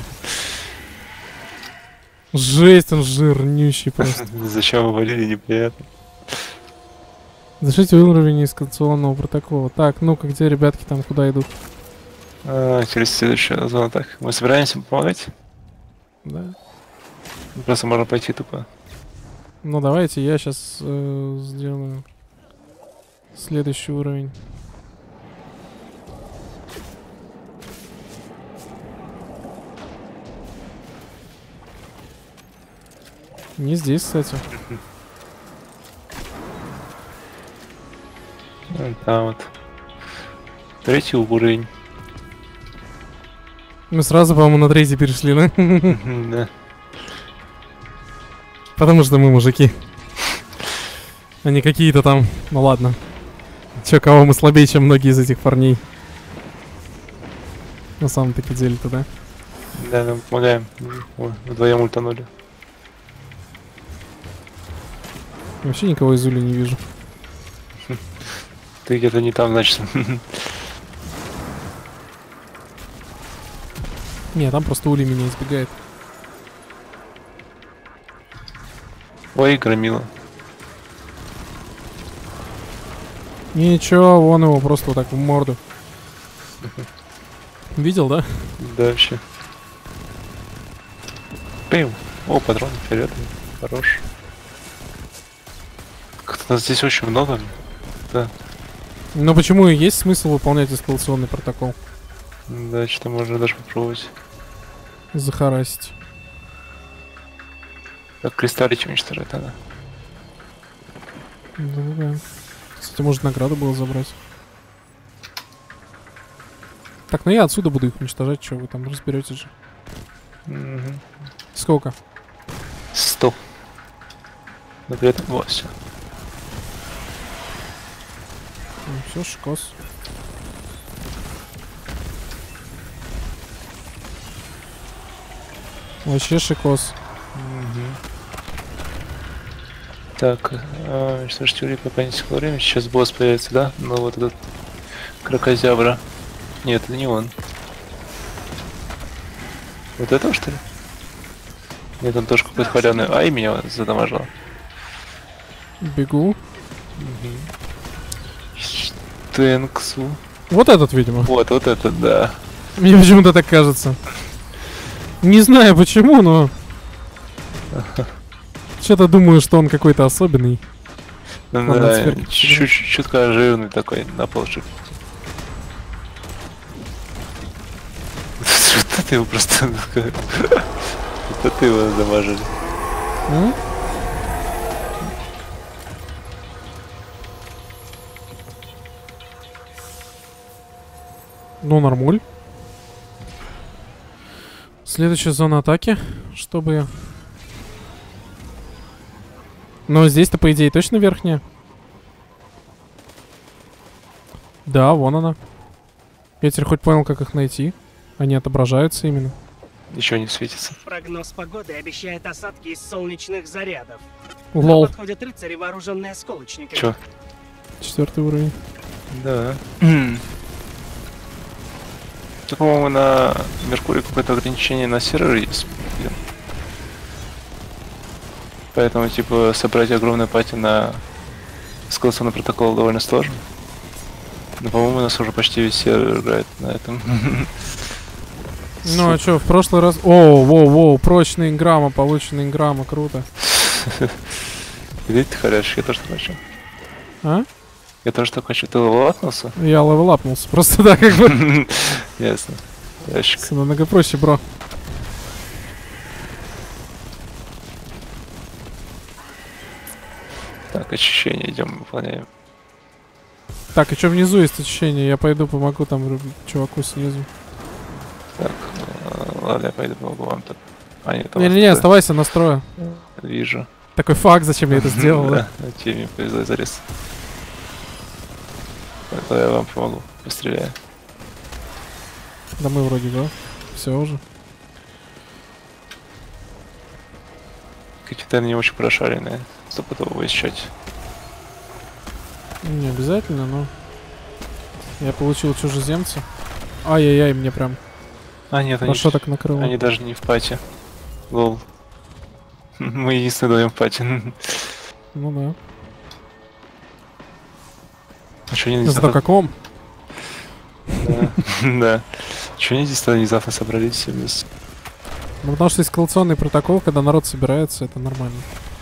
Жесть, он жирнющий просто. Зачем вы валили, неприятно. Зашите уровень эскалационного протокола. Так, ну-ка, где ребятки там, куда идут? А, через следующую зону. Так, мы собираемся помогать? Да. Просто можно пойти тупо. Ну, давайте я сейчас э, сделаю следующий уровень. Не здесь, кстати. Вот там вот. Третий уровень. Мы сразу, по-моему, на третий перешли, да? Да. Потому что мы мужики. А не какие-то там... Ну ладно. Чё, кого мы слабее, чем многие из этих парней? На самом-таки деле-то, да? Да, нам помогаем. Ой, вдвоем ультанули. Вообще никого из Ули не вижу. Ты где-то не там, значит. Не, там просто Ули меня избегает. Ой, громила. Ничего, вон его просто вот так в морду. Видел, да? Да, вообще. Пим. О, патрон фиолетовый. Хорош. Как-то нас здесь очень много. Да. Но почему и есть смысл выполнять эскалационный протокол? Да, что-то можно даже попробовать. Захарасить. Так, кристаллич уничтожать надо. Да-да-да. Кстати, может награду было забрать. Так, ну я отсюда буду их уничтожать, что вы там разберетесь же. Угу. Сколько? Сто. Но при этом два все. Ну, все, шкос. Вообще шикос. Так, а, слушайте, Ули, пока не текло время, сейчас босс появится, да? Ну вот этот крокозябра. Нет, это не он. Вот этого, что ли? Нет, он тоже какой-то халявный. Ай, меня задамажило. Бегу. Тэнксу. Вот этот, видимо. Вот, вот это, да. Мне почему-то так кажется. Не знаю почему, но... Что-то думаю, что он какой-то особенный. Ну, да, чуть-чуть чутка жирный такой, на полшик. Вот ты его просто... Вот ты его замажили. Ну, нормуль. Следующая зона атаки, чтобы... Но здесь-то, по идее, точно верхняя? Да, вон она. Я теперь хоть понял, как их найти. Они отображаются именно. Ничего не светится. Прогноз погоды обещает осадки из солнечных зарядов. Лол. Подходят рыцари, вооруженные осколочниками. Чё? Четвертый уровень. Да. Тут, по-моему, на Меркурии какое-то ограничение на серверы есть. Поэтому, типа, собрать огромную пати на эскалационный протокол довольно сложно. Но, по-моему, у нас уже почти весь сервер играет на этом. Ну а чё, в прошлый раз... О, воу, воу, прочная инграмма, полученная инграмма, круто. Видите, ты халяешь, я тоже так хочу. А? Я тоже так хочу. Ты левелапнулся? Я левелапнулся, просто да, как бы. Ясно. Ящик. Все намного проще, бро. Так, очищение идем, выполняем. Так, и что внизу есть очищение? Я пойду помогу там чуваку снизу. Так, ладно, я пойду помогу вам тут. А, нет, Не-не-не, оставайся, настрою. Вижу. Такой факт, зачем я это сделал, да? Да, тебе мне повезло и зарез. Это я вам помогу, постреляю. Да мы вроде, да? Все уже. Капитаны не очень прошаренные. Стопудово высчать. Не обязательно, но... Я получил чужеземца. Ай-яй-яй, мне прям... А, нет, они, Хорошо так накрыло. они даже не в пати. Лол. Мы единственные даем в пати. Ну да. А что они Зато каком? Да. Да. Чего они здесь внезапно собрались все вместе? Ну потому что эскалационный протокол, когда народ собирается, это нормально.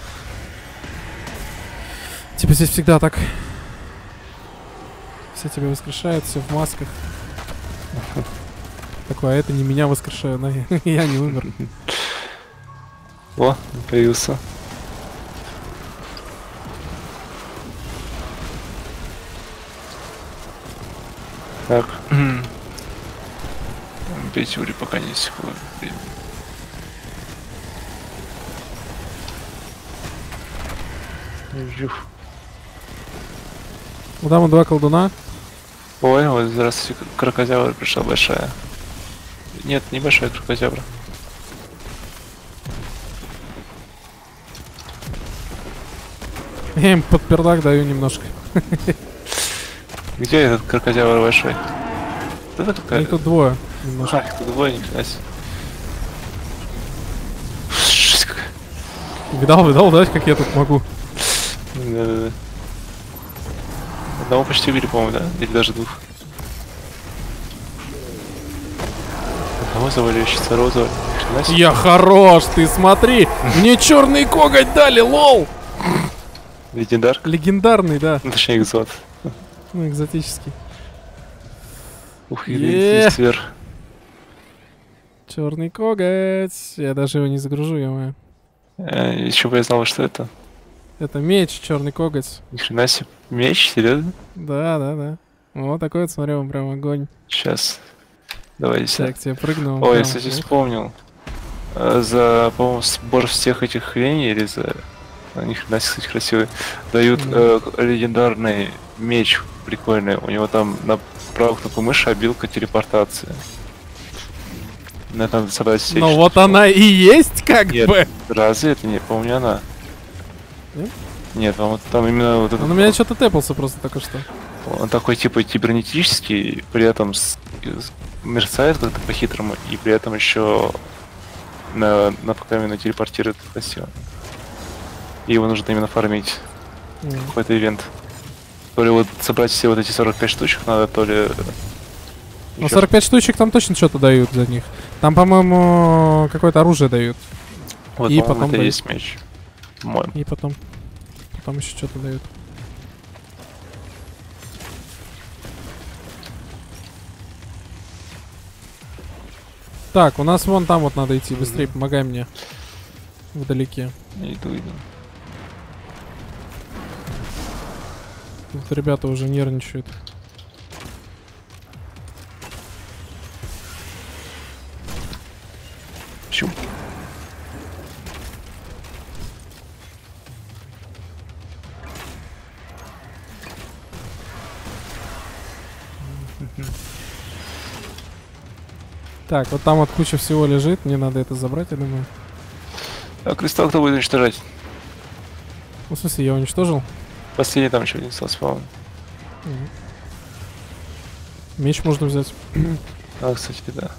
Типа здесь всегда так. Все тебя воскрешают, все в масках. Такое, а это не меня воскрешают, но я не умер. О, появился. Так. Бейте ури, пока не истекло время. Жух. Ну, там два колдуна. Ой, вот здравствуйте, крокозябра пришла большая. Нет, небольшая крокозябра. Я им под пердак даю немножко. Где этот крокозябр большой? Это какая? Их тут двое. Немножко. А, их тут двое, нифига себе. Жесть какая. Видал, видал, да, как я тут могу? Да-да-да. Одного почти убили, по-моему, да? Или даже двух. Одного завалили, сейчас второго завалили. Хрена себе. Я хорош, ты смотри! Мне черный коготь дали, лол! Легендар? Легендарный, да. Ну, точнее, экзот. Ну, экзотический. Ух, Е. и сверх. Черный коготь. Я даже его не загружу, я Еще бы я знал, что это. Это меч, черный коготь. Ни хрена себе. Меч, серьезно? Да, да, да. Вот такой вот, смотри, он прям огонь. Сейчас. Давайте. Так, тебе прыгнул. Ой, я, прям, кстати, ух. вспомнил. Э, За, по-моему, сбор всех этих хреней или за... Они хрена себе, кстати, красивые. Дают э, легендарный меч прикольный. У него там на правой кнопке мыши обилка телепортации. Надо собрать все. Ну вот она и есть, как Нет. бы. Разве это не, по-моему, не она? Нет? Нет, там, вот- там именно вот этот... Он у меня что-то тэпался просто только что. Он такой типа кибернетический, при этом с- с- мерцает как-то по-хитрому, и при этом еще на, на покамину телепортирует красиво. И его нужно именно фармить. М. Какой-то ивент. То ли вот собрать все вот эти сорок пять штучек надо, то ли... Ну, ещё сорок пять штучек там точно что-то дают за них. Там, по-моему, какое-то оружие дают. Вот, и по-моему, потом это и дают. есть меч. По-моему. И потом... Потом еще что-то дают. Так, у нас вон там вот надо идти. Быстрее, помогай мне. Вдалеке. Иду, иду. Тут ребята уже нервничают. Чу. Так, вот там вот куча всего лежит. Мне надо это забрать, я думаю. А кристалл кто будет уничтожать? Ну, в смысле, я уничтожил? Последний там еще один остался, по-моему. Мгм. Меч можно взять. А, кстати, да.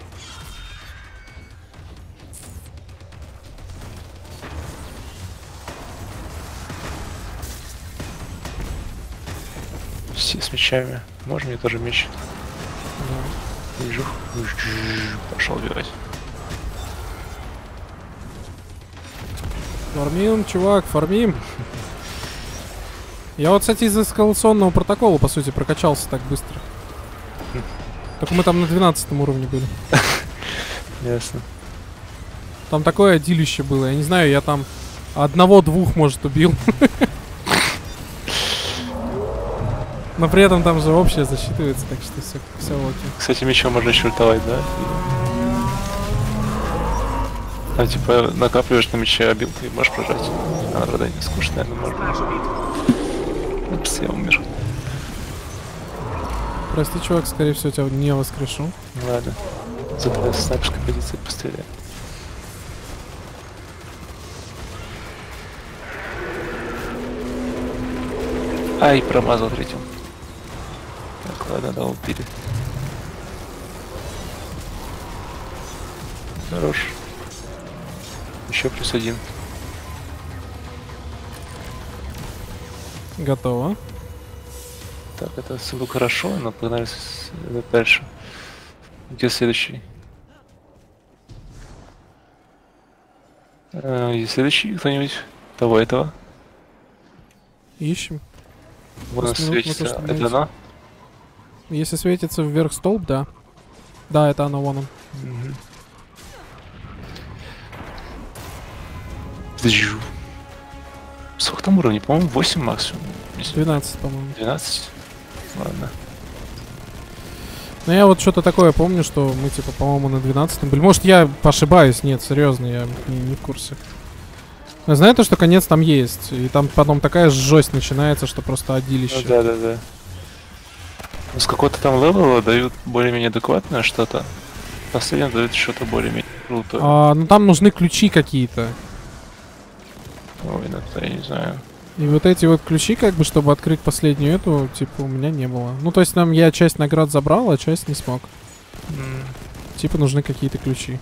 Все с мечами. Можно мне тоже меч? Вижу. Пошел убивать. Фармим, чувак, фармим. Я вот, кстати, из эскалационного протокола, по сути, прокачался так быстро. Только мы там на двенадцатом уровне были. Ясно. Там такое одилище было. Я не знаю, я там одного-двух, может, убил. Но при этом там же общее засчитывается, так что все, все окей. Кстати, мечом можно еще ультовать, да? Там типа накапливаешь на мече обилку и можешь прожать. А, правда, не скучно, наверное, можно. Стражу битвы. Упс, я умер. Прости, чувак, скорее всего, тебя не воскрешу. Ну ладно. Зато с снайперской позиции постреляю. Ай, промазал третьим. Так, ладно, да, убили. Хорош. Еще плюс один. Готово. Так, это сундук хорошо, но погнали с- дальше. Где следующий? А, есть следующий кто-нибудь? Того этого? Ищем. Вот Восемь минут на то, светится. чтобы Это найти. она? Если светится вверх столб, да. Да, это оно, вон он. Мгм. Зжу. Сколько там уровней? По-моему, восемь максимум. Если двенадцать, по-моему. двенадцать? Ладно. Ну я вот что-то такое помню, что мы типа, по-моему, на двенадцатом были. Может я ошибаюсь, нет, серьезно, я не, не в курсе. Я знаю то, что конец там есть, и там потом такая жесть начинается, что просто одилище. Ну, да, да, да. Ну, с какого-то там левела дают более-менее адекватное что-то. Последнее дают что-то более-менее крутое. А, ну там нужны ключи какие-то. Ой, ну это я не знаю. И вот эти вот ключи, как бы, чтобы открыть последнюю эту, типа, у меня не было. Ну, то есть нам я часть наград забрал, а часть не смог. М. Типа нужны какие-то ключи.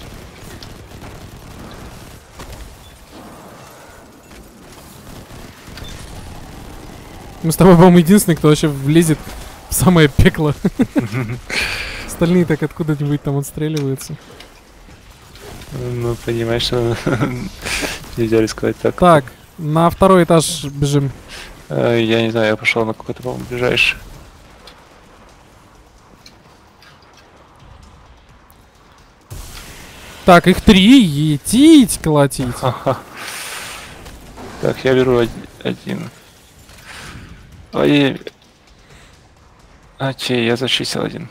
Мы с тобой, по-моему, единственный, кто вообще влезет в самое пекло. Остальные так откуда-нибудь там отстреливаются. Ну, понимаешь, что нельзя рисковать так. Так, на второй этаж бежим. Э, Я не знаю, я пошел на какой-то, по-моему, ближайший. Так, их три, етить, колотить. Ха-ха. Так, я беру од- один. Ой. Окей, я зачистил один.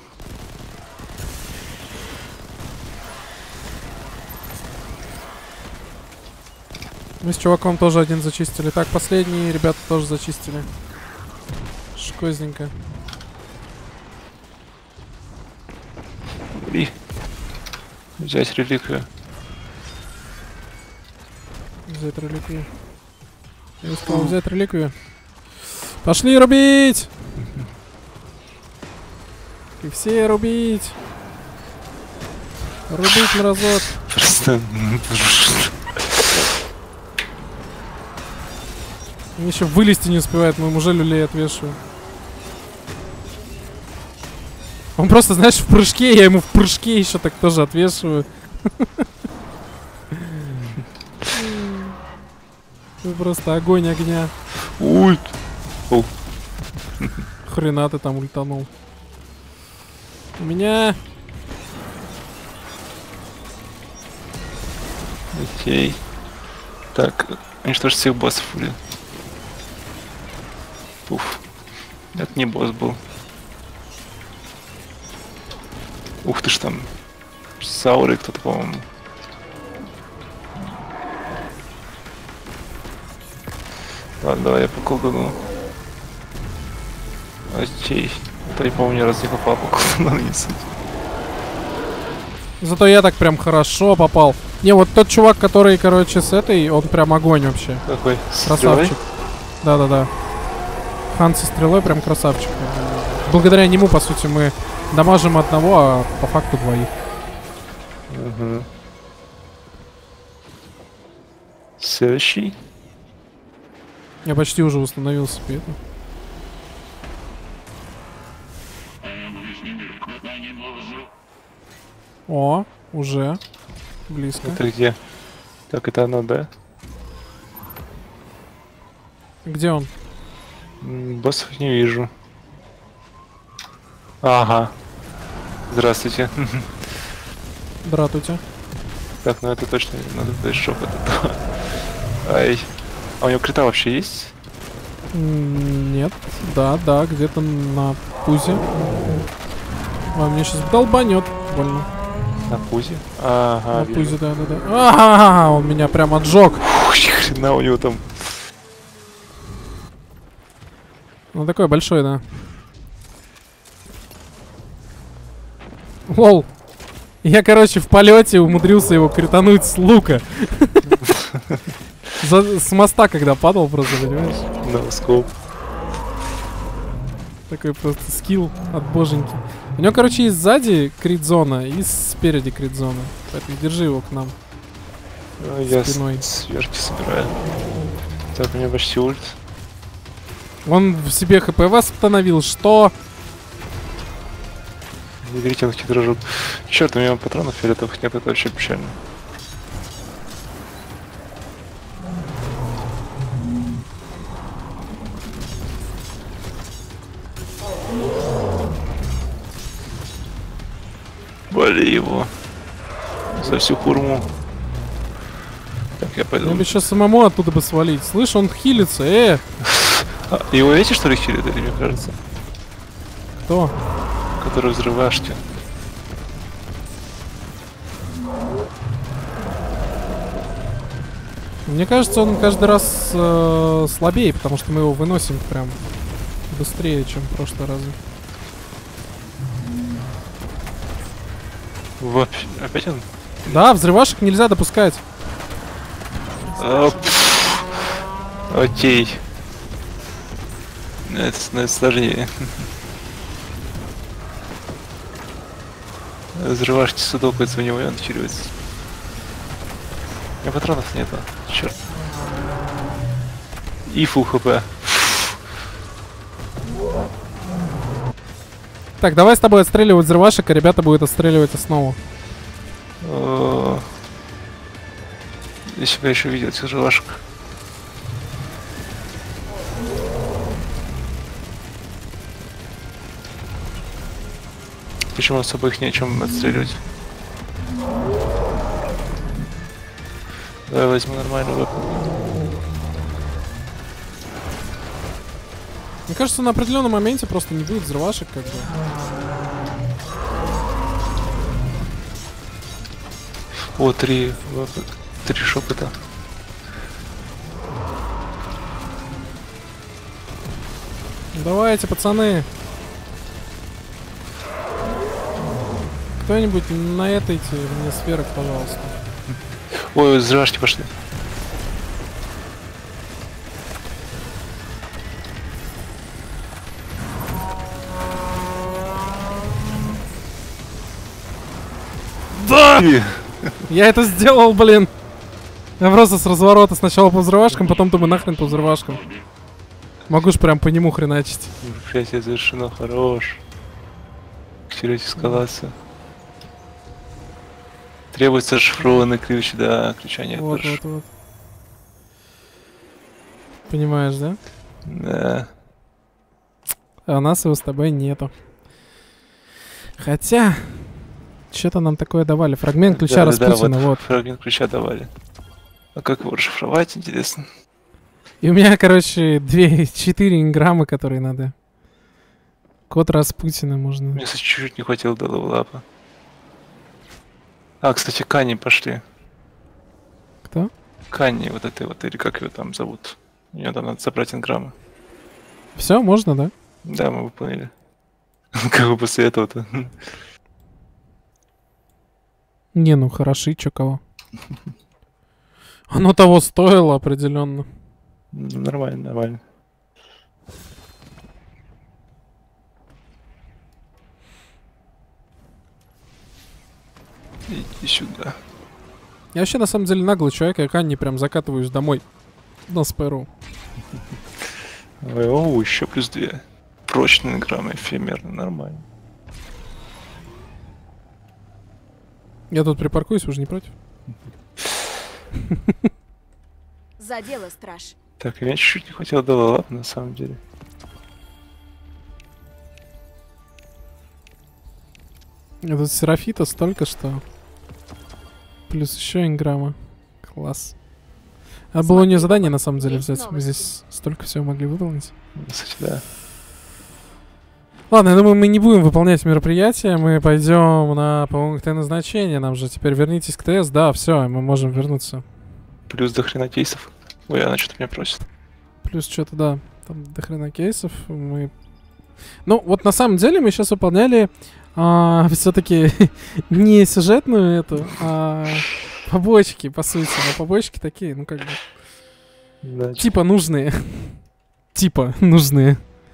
Мы с чуваком тоже один зачистили. Так, последние ребята тоже зачистили. Шкозненько. И взять реликвию. Взять реликвию. Я сказал взять реликвию. Пошли рубить! И все рубить! Рубить мразот! Просто... Он еще вылезти не успевает, мы ему уже люлей отвешиваем. Он просто, знаешь, в прыжке, я ему в прыжке еще так тоже отвешиваю. Ну просто огонь огня. Ульт! О, Хрена ты там ультанул. У меня... окей. Так, уничтожить всех боссов, блин. Уф. Это не босс был. Ух ты ж там. Сауры кто-то, по-моему. Ладно, давай я по колдуну. Окей. Это я, по-моему, ни разу не попал по колдуну, не суть. Зато я так прям хорошо попал. Не, вот тот чувак, который, короче, с этой, он прям огонь вообще. Какой? Красавчик. Да-да-да. Хан со стрелой прям красавчик. Благодаря нему, по сути, мы дамажим одного, а по факту двоих. Угу. Следующий. Я почти уже установил себе это. О, уже. Близко. Это где? Так, это оно, да? Где он? М, Боссов не вижу. Ага. Здравствуйте. Дратуйте. Так, ну это точно надо дать шепот. Ай. А у него крита вообще есть? М, Нет. Да, да, где-то на пузе. А, мне сейчас долбанет. Больно. На пузе? Ага, На вижу. пузе, да, да, да. А, он меня прям отжег. Ух, ни хрена у него там. Ну такой большой, да. Лол. Я, короче, в полете умудрился его критануть с лука. За- С моста, когда падал, просто, понимаешь? На скоп. Такой просто скилл от боженьки. У него, короче, есть сзади крит-зона и спереди крит-зона. Поэтому держи его к нам. Ну, я с- Спиной. сверхи собираю. Так, у меня почти ульт. Он в себе хп восстановил, что? Не берите он хитрожук. Черт, у меня патронов фиолетовых нет, это вообще печально. Вали его. За всю хурму. Так, я пойду. Мне бы сейчас самому оттуда бы свалить. Слышь, он хилится, э! А, его эти что ли хилят, или мне кажется? Кто? которые взрывашки. Мне кажется, он каждый раз э, слабее, потому что мы его выносим прям быстрее, чем в прошлый раз. Вообще, опять он? Да, взрывашек нельзя допускать. А, окей. Это становится сложнее. Взрывашки судокаются в него и он чиривается. У меня патронов нету. Черт. И фул хп. Так, давай с тобой отстреливать взрывашек, а ребята будут отстреливать основу. Если бы я еще видел этих взрывашек. Почему с собой их не о чем отстреливать? Давай возьму нормальную вебку. Мне кажется, на определенном моменте просто не будет взрывашек, как бы. О, три, три шепота. Давайте, пацаны. Кто-нибудь на этой мне сферок, пожалуйста. Ой, взрывашки пошли. Да! Я это сделал, блин. Я просто с разворота сначала по взрывашкам, потом думаю, нахрен по взрывашкам. Могу ж прям по нему хреначить. Мероприятие завершено, хорош. Активировать эскалацию. Требуется шифрованный ключ, да, ключа нет. Вот, вот, вот. Понимаешь, да? Да. А у нас его с тобой нету. Хотя... Что-то нам такое давали. Фрагмент ключа да, Распутина, да, вот, вот. Фрагмент ключа давали. А как его расшифровать, интересно? И у меня, короче, две-четыре инграммы, которые надо. Код Распутина можно. Мне, кстати, чуть-чуть не хватило до левелапа. А, кстати, Канни пошли. Кто? Канни, вот этой вот, или как его там зовут. У нее там надо собрать инграммы. Все, можно, да? Да, мы выполнили. Как бы после этого-то. Не, ну хороши, чё кого. Оно того стоило определенно. Нормально, нормально. Иди сюда. Я вообще на самом деле наглый человек, я к Анне прям закатываюсь домой. На спэру. Ой, о, еще плюс две. Прочные граммы, эфемерно, нормально. Я тут припаркуюсь, вы же не против? За дело, страж. Так, я чуть-чуть не хватило до левелапа, на самом деле. Я тут серафита столько, что... Плюс еще инграмма. Класс. А было у нее задание, на самом деле, взять. Мы здесь столько всего могли выполнить. Кстати, да. Ладно, я думаю, мы не будем выполнять мероприятие. Мы пойдем на пункты назначения. Нам же теперь вернитесь к ТС. Да, все, мы можем вернуться. Плюс до хрена кейсов. Ой, она что-то меня просит. Плюс что-то, да. Там до хрена кейсов. Мы... Ну, вот на самом деле мы сейчас выполняли а, все-таки не сюжетную эту, а побочки, по сути. Но побочки такие, ну как бы... Да, Типа нужные. Типа нужные.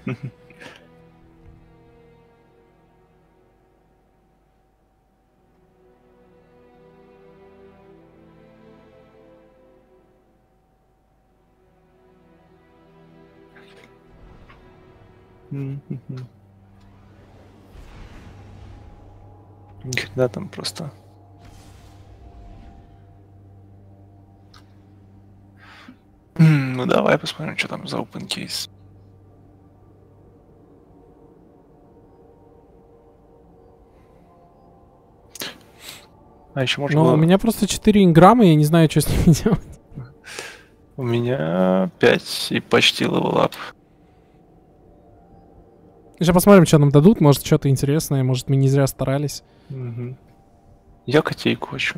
Никогда там просто. Ну давай посмотрим, что там за open case. А еще можно Ну, было... у меня просто четыре инграмма, я не знаю, что с ними делать. У меня пять и почти левелап. Сейчас посмотрим, что нам дадут. Может, что-то интересное. Может, мы не зря старались. Угу. Я котейку хочу.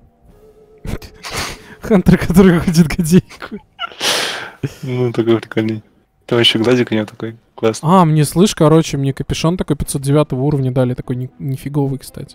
Хантер, который ходит котейку. Ну, такой прикольный. Там еще глазик у него такой классный. А, мне слышь, короче, мне капюшон такой пятьсот девятого уровня дали. Такой ни- нифиговый, кстати.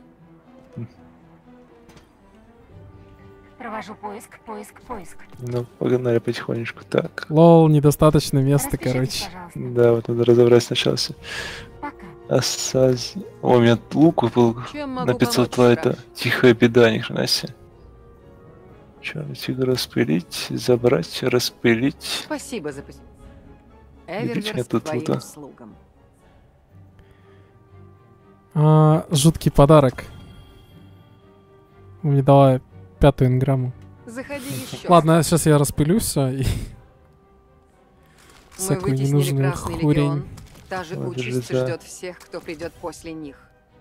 Провожу поиск, поиск, поиск. Ну, погнали потихонечку. Так. Лол, недостаточно места, Распишитесь, короче. пожалуйста. Да, вот надо разобрать сначала все. Пока. Осаз... О, у меня лук выпал Чем могу на пятьсот помочь, лайта. Страж? Тихая беда, ни хрена себе. Черный тигр распилить, забрать, распилить. Спасибо за посещение. Видите, Эверверс тут к твоим вот, а. услугам. А, жуткий подарок. Мне дала пятую инграмму. Заходи еще. Ладно, сейчас я распылю все и... Мы всякую вытеснили ненужную Красный хурень. Легион. Та же Ой, участь да. ждет всех, кто придет после них.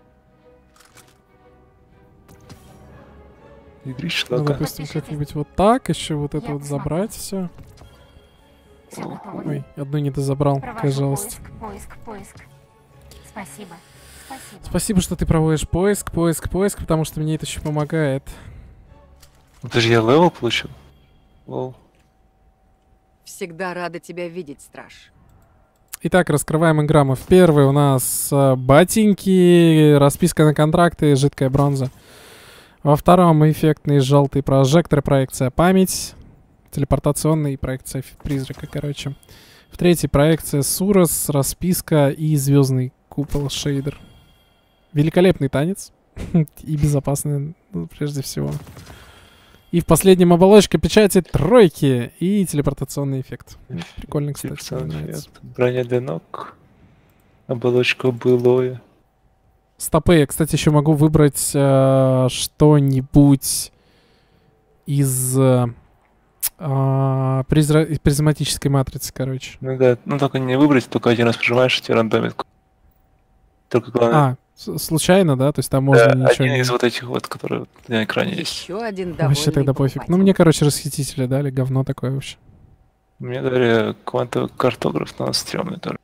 Игрищ Ну, шлака. допустим, как-нибудь вот так, еще вот это Я вот посмотрю. забрать все. Все готово. Ой, одну не дозабрал, какая Провожу жалость. поиск, поиск, поиск. Спасибо. Спасибо. Спасибо, что ты проводишь поиск, поиск, поиск, потому что мне это еще помогает. Даже я левел получил? Лол. Всегда рада тебя видеть, Страж. Итак, раскрываем инграммы. В первой у нас э, ботинки, расписка на контракты, жидкая бронза. Во втором эффектный желтый прожектор, проекция память, телепортационный, проекция ф- призрака, короче. В третьей проекция Сурос, расписка и звездный купол шейдер. Великолепный танец и безопасный, ну, прежде всего. И в последнем оболочка печати тройки и телепортационный эффект. Прикольно, кстати, мне Телепортационный нравится. эффект. Броня для ног. Оболочка былое. Стопы. Я, кстати, еще могу выбрать э, что-нибудь из э, а, призра- из призматической матрицы, короче. Ну да, ну только не выбрать, только один раз прижимаешь, и тебе рандомит. Только главное, А, с- случайно, да? То есть там можно да, ничего один не... из вот этих вот, которые вот на экране есть. Еще один Вообще довольный тогда пофиг. Ну, покупатель. мне, короче, расхитители дали. Говно такое вообще. Мне дали квантовый картограф, но он стрёмный тоже.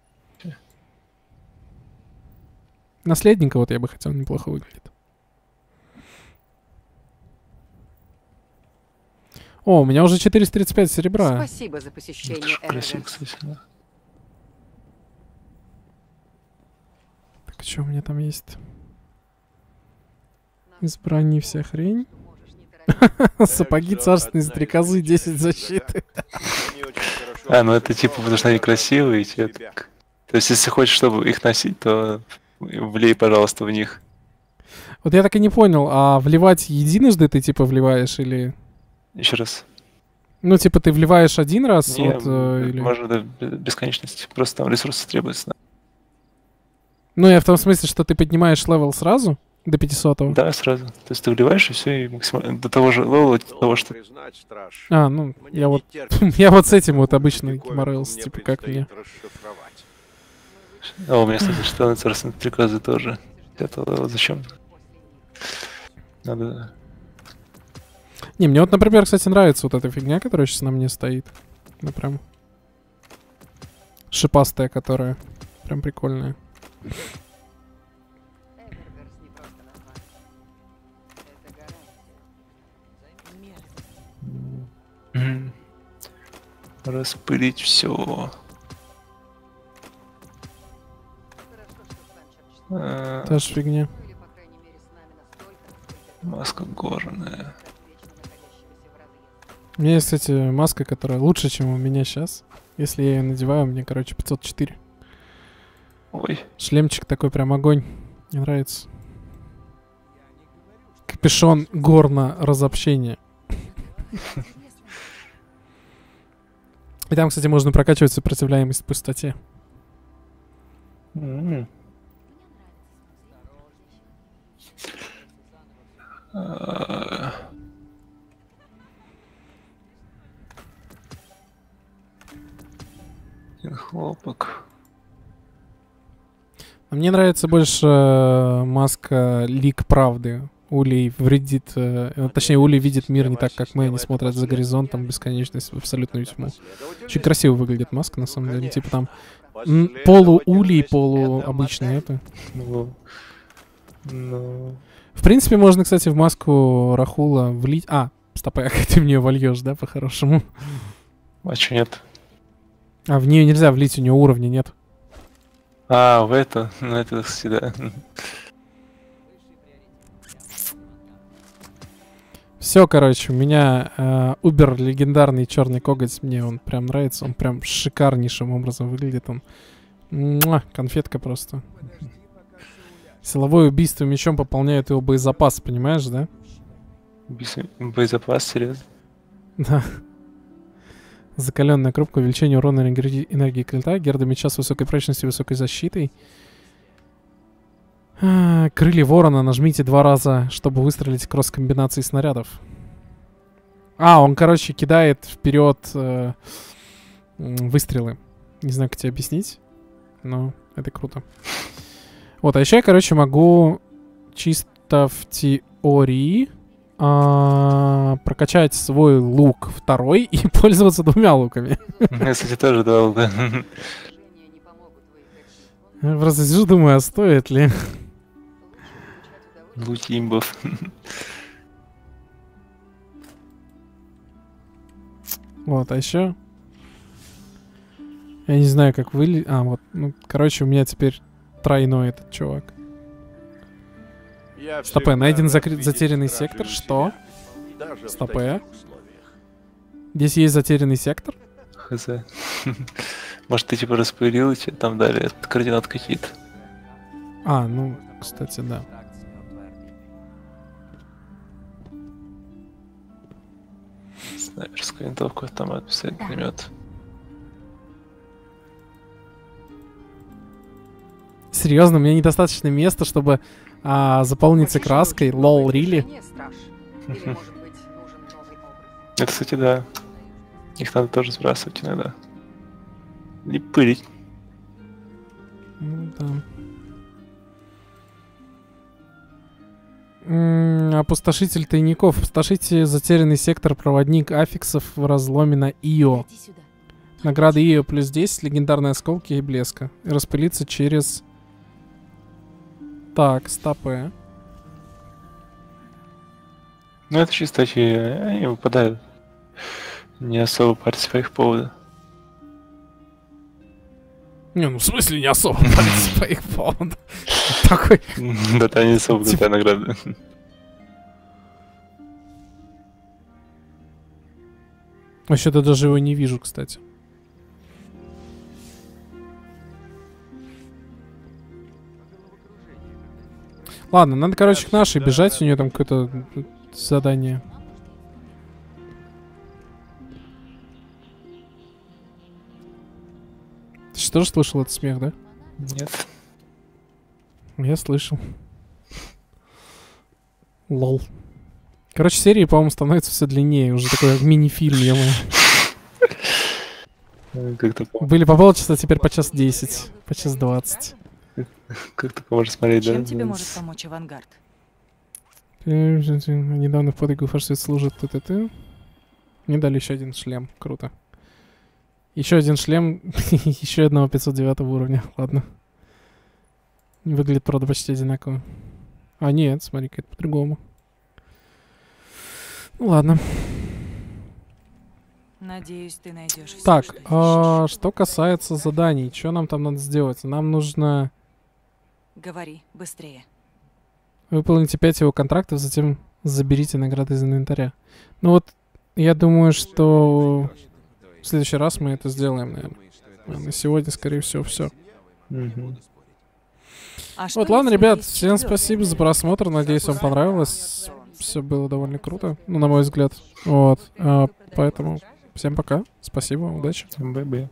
Наследника вот я бы хотел, неплохо выглядит. О, у меня уже четыреста тридцать пять серебра. Спасибо за посещение Это ж красиво, Эверверс. кстати, да. Так, что у меня там есть? Из брони вся хрень. Сапоги царственной стрекозы, десять защиты. А, ну это типа, потому что они красивые, и тебе так... То есть, если хочешь, чтобы их носить, то влей, пожалуйста, в них. Вот я так и не понял, а вливать единожды ты типа вливаешь или... Еще раз. Ну, типа ты вливаешь один раз, Не, вот, э, или... можно до б- бесконечности. Просто там ресурсы требуются. Ну, я в том смысле, что ты поднимаешь левел сразу до пятисотого. Да, сразу. То есть ты вливаешь, и все, и максимально до того же левела, до того, что... А, ну, я вот... я вот с этим вот обычно геморроился, типа как мне. А у меня, кстати, что на царственные приказы тоже. Это левел зачем? Надо... Не, мне вот, например, кстати, нравится вот эта фигня, которая сейчас на мне стоит. Ну, прям... Шипастая, которая. Прям прикольная. Эверверс не просто название. Это гарантия. Мгм. Распылить все. Хорошо, что Санчерч с нами. Та же фигня. Ну, или, по крайней мере, с нами настолько, насколько Маска горная. вечно находящегося в разъезде. У меня есть, кстати, маска, которая лучше, чем у меня сейчас. Если я ее надеваю, мне, короче, пятьсот четыре. Ой. Шлемчик такой прям огонь. Мне нравится. Капюшон горно разобщения. И там, кстати, можно прокачивать сопротивляемость пустоте. М. А, один хлопок. А мне нравится больше э, маска Лик Правды. Улей вредит, э, э, точнее, Улей видит мир не так, как мы, они смотрят за горизонтом, бесконечность, в абсолютную тьму. Очень красиво выглядит маска, на самом деле. Типа там м, полуулей, полуобычный это. Ну, ну, В принципе, можно, кстати, в маску Рахула влить... А, стоп, а как ты в нее вольешь, да, по-хорошему? а чё нет? А в нее нельзя влить, у нее уровня нет. А, в это, ну это, кстати, да. Все, короче, у меня э, Убер легендарный черный коготь, мне он прям нравится, он прям шикарнейшим образом выглядит, он муа, конфетка просто. Силовое убийство мечом пополняет его боезапас, понимаешь, да? Без- Боезапас, серьезно. Да. Закаленная крупка, увеличение урона энергии, энергии крита, герда меча с высокой прочностью и высокой защитой. А, крылья ворона нажмите два раза, чтобы выстрелить кросс-комбинацией снарядов. А, он, короче, кидает вперед э, м, выстрелы. Не знаю, как тебе объяснить, но это круто. Вот, а еще я, короче, могу чисто в теории а, прокачать свой лук второй и пользоваться двумя луками. Я, кстати, тоже давал, да. Я просто сижу, думаю, а стоит ли? Луки имбов. Вот, а еще... Я не знаю, как вы... А, вот, ну, короче, у меня теперь тройной этот чувак. Стопэ, найден закрыт затерянный сектор. Что? Стопэ. Здесь есть затерянный сектор? Хз. Может, ты типа распылил, и тебе там дали координат какие-то. А, ну, кстати, да. Снайперская винтовка, автомат, пистолет, пулемет. Серьезно, у меня недостаточно места, чтобы а, заполниться краской. Лол, рили. Это, кстати, да. Их надо тоже сбрасывать иногда. И пылить. Ну, да. М, Опустошитель тайников. Опустошите затерянный сектор, проводник аффиксов в разломе на Ио. Награда Ио плюс десять, легендарные осколки и блеска. И распылиться через... Так, стопэ. Ну, это чисто такие, они выпадают. Не особо париться по их поводу. Не, ну в смысле не особо париться по их поводу. Такой... Да, это не особо Типа- крутая награда. Вообще-то даже его не вижу, кстати. Ладно, надо, короче, к нашей бежать, у нее там какое-то м, задание. Ты что же слышал этот смех, да? Нет. Я слышал. Лол. Короче, серии, по-моему, становятся все длиннее. Уже такой как мини-фильм, я Как-то Были по полчаса, теперь по час десять. По час двадцать. как только можно смотреть, да? Чем тебе может помочь авангард? Недавно в подвигу фашист служит т-т-т. Мне дали еще один шлем. Круто. Еще один шлем. Еще одного пятьсот девятого уровня. Ладно. Выглядит, правда, почти одинаково. А, нет, смотри-ка, это по-другому. Ну ладно. Надеюсь, ты найдешь всё, Так, что а, ищешь. что касается заданий, что нам там надо сделать? Нам нужно Говори быстрее. выполните пять его контрактов, затем заберите награды из инвентаря. Ну вот, я думаю, что в следующий раз мы это сделаем, наверное. А на сегодня, скорее всего, все. Мгм. А что, Вот, ладно, если ребят, есть всем четвёртый спасибо за вариант? просмотр. Надеюсь, вам понравилось. Все было довольно круто, ну, на мой взгляд. Вот, а, поэтому всем пока. Спасибо, удачи. Б-б.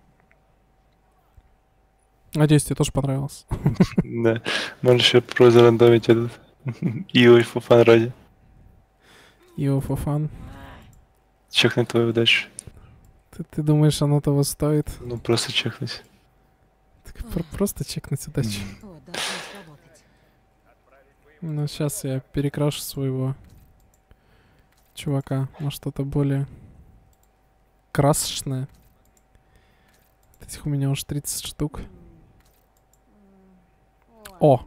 Надеюсь, тебе тоже понравилось. Да. Можно еще про зарандомить этот. Ио фуфан ради. Йо, for fun. Чекнуть твою удачу. Ты, ты думаешь, оно того стоит? Ну, просто чекнуть. Так про- просто чекнуть удачу. О, должно сработать. Ну, сейчас я перекрашу своего чувака на что-то более красочное. Этих у меня уж тридцать штук. О!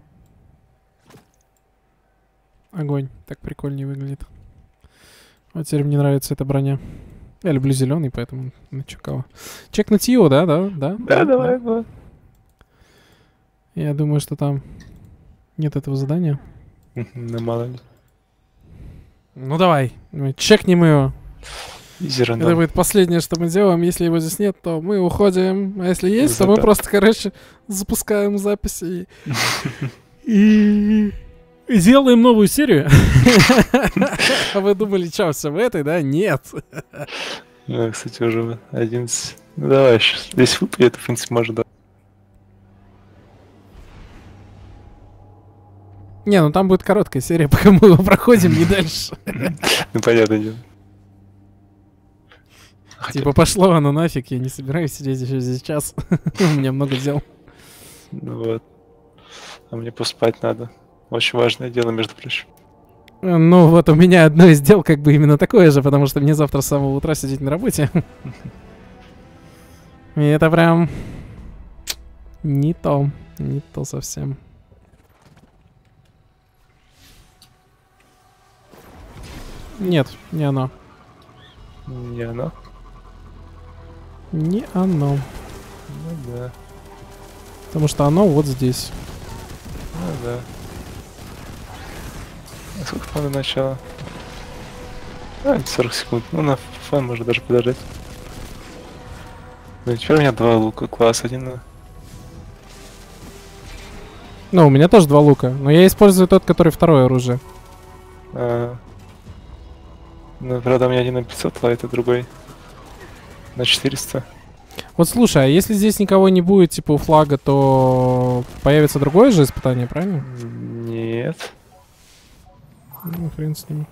Огонь. Так прикольнее выглядит. Вот теперь мне нравится эта броня. Я люблю зеленый, поэтому начекало. Чекнуть его, да, да, да? Да, давай, давай. Я думаю, что там нет этого задания. Ну, мало ли. Ну давай, мы чекнем его. Изи рандом. Это будет последнее, что мы делаем. Если его здесь нет, то мы уходим. А если есть, то мы Запа- просто, короче, запускаем запись и... и... и делаем новую серию. А вы думали, что, все в этой, да? Нет. Ну, кстати, уже одиннадцать. Ну, давай еще. Здесь выпадет, в принципе, может, да. Не, ну там будет короткая серия, пока мы его проходим, не дальше. Ну, понятное дело. Типа пошло оно нафиг, я не собираюсь сидеть еще здесь час. У меня много дел. Ну вот. А мне поспать надо. Очень важное дело, между прочим. Ну вот у меня одно из дел как бы именно такое же, потому что мне завтра с самого утра сидеть на работе. И это прям не то, не то совсем. Нет, не оно. Не оно? Не оно. Ну да. Потому что оно вот здесь. Ну да. А сколько там до начала? А, сорок секунд. Ну, на фан можно даже подождать. Ну, теперь у меня два лука. Класс, один на... Ну, у меня тоже два лука, но я использую тот, который второе оружие. А... Ну, правда, у меня один на пятьсот, а это другой на четыреста. Вот слушай, а если здесь никого не будет, типа у флага, то появится другое же испытание, правильно? Нет. Ну, хрен с ним.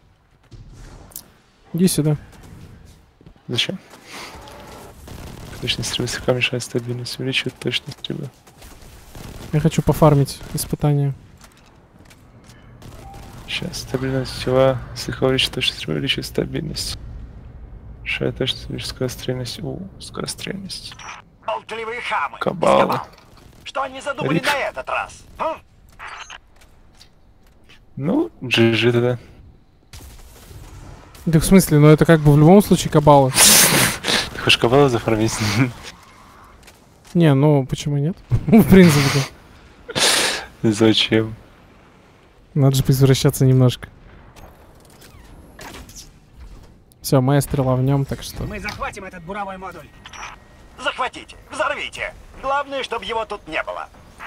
Иди сюда. Зачем? Точность стрельбы слегка мешает стабильность, увеличивает точность стрельбы. Я хочу пофармить испытание. Сейчас стабильность тела слегка увеличивает точность стрельбы, увеличивает стабильность. Шая точность, увеличивает скорострельность. У, скорострельность. Болтливые хамы. Кабала. Что они задумали Рик. на этот раз? А? Ну, джи джи тогда. Да в смысле, ну это как бы в любом случае кабала. Ты хочешь кабала зафармить? Не, ну почему нет? В принципе. Зачем? Надо же возвращаться немножко. Все, моя стрела в нем, так что. Мы захватим этот буровой модуль. Захватите, взорвите. Главное, чтобы его тут не было.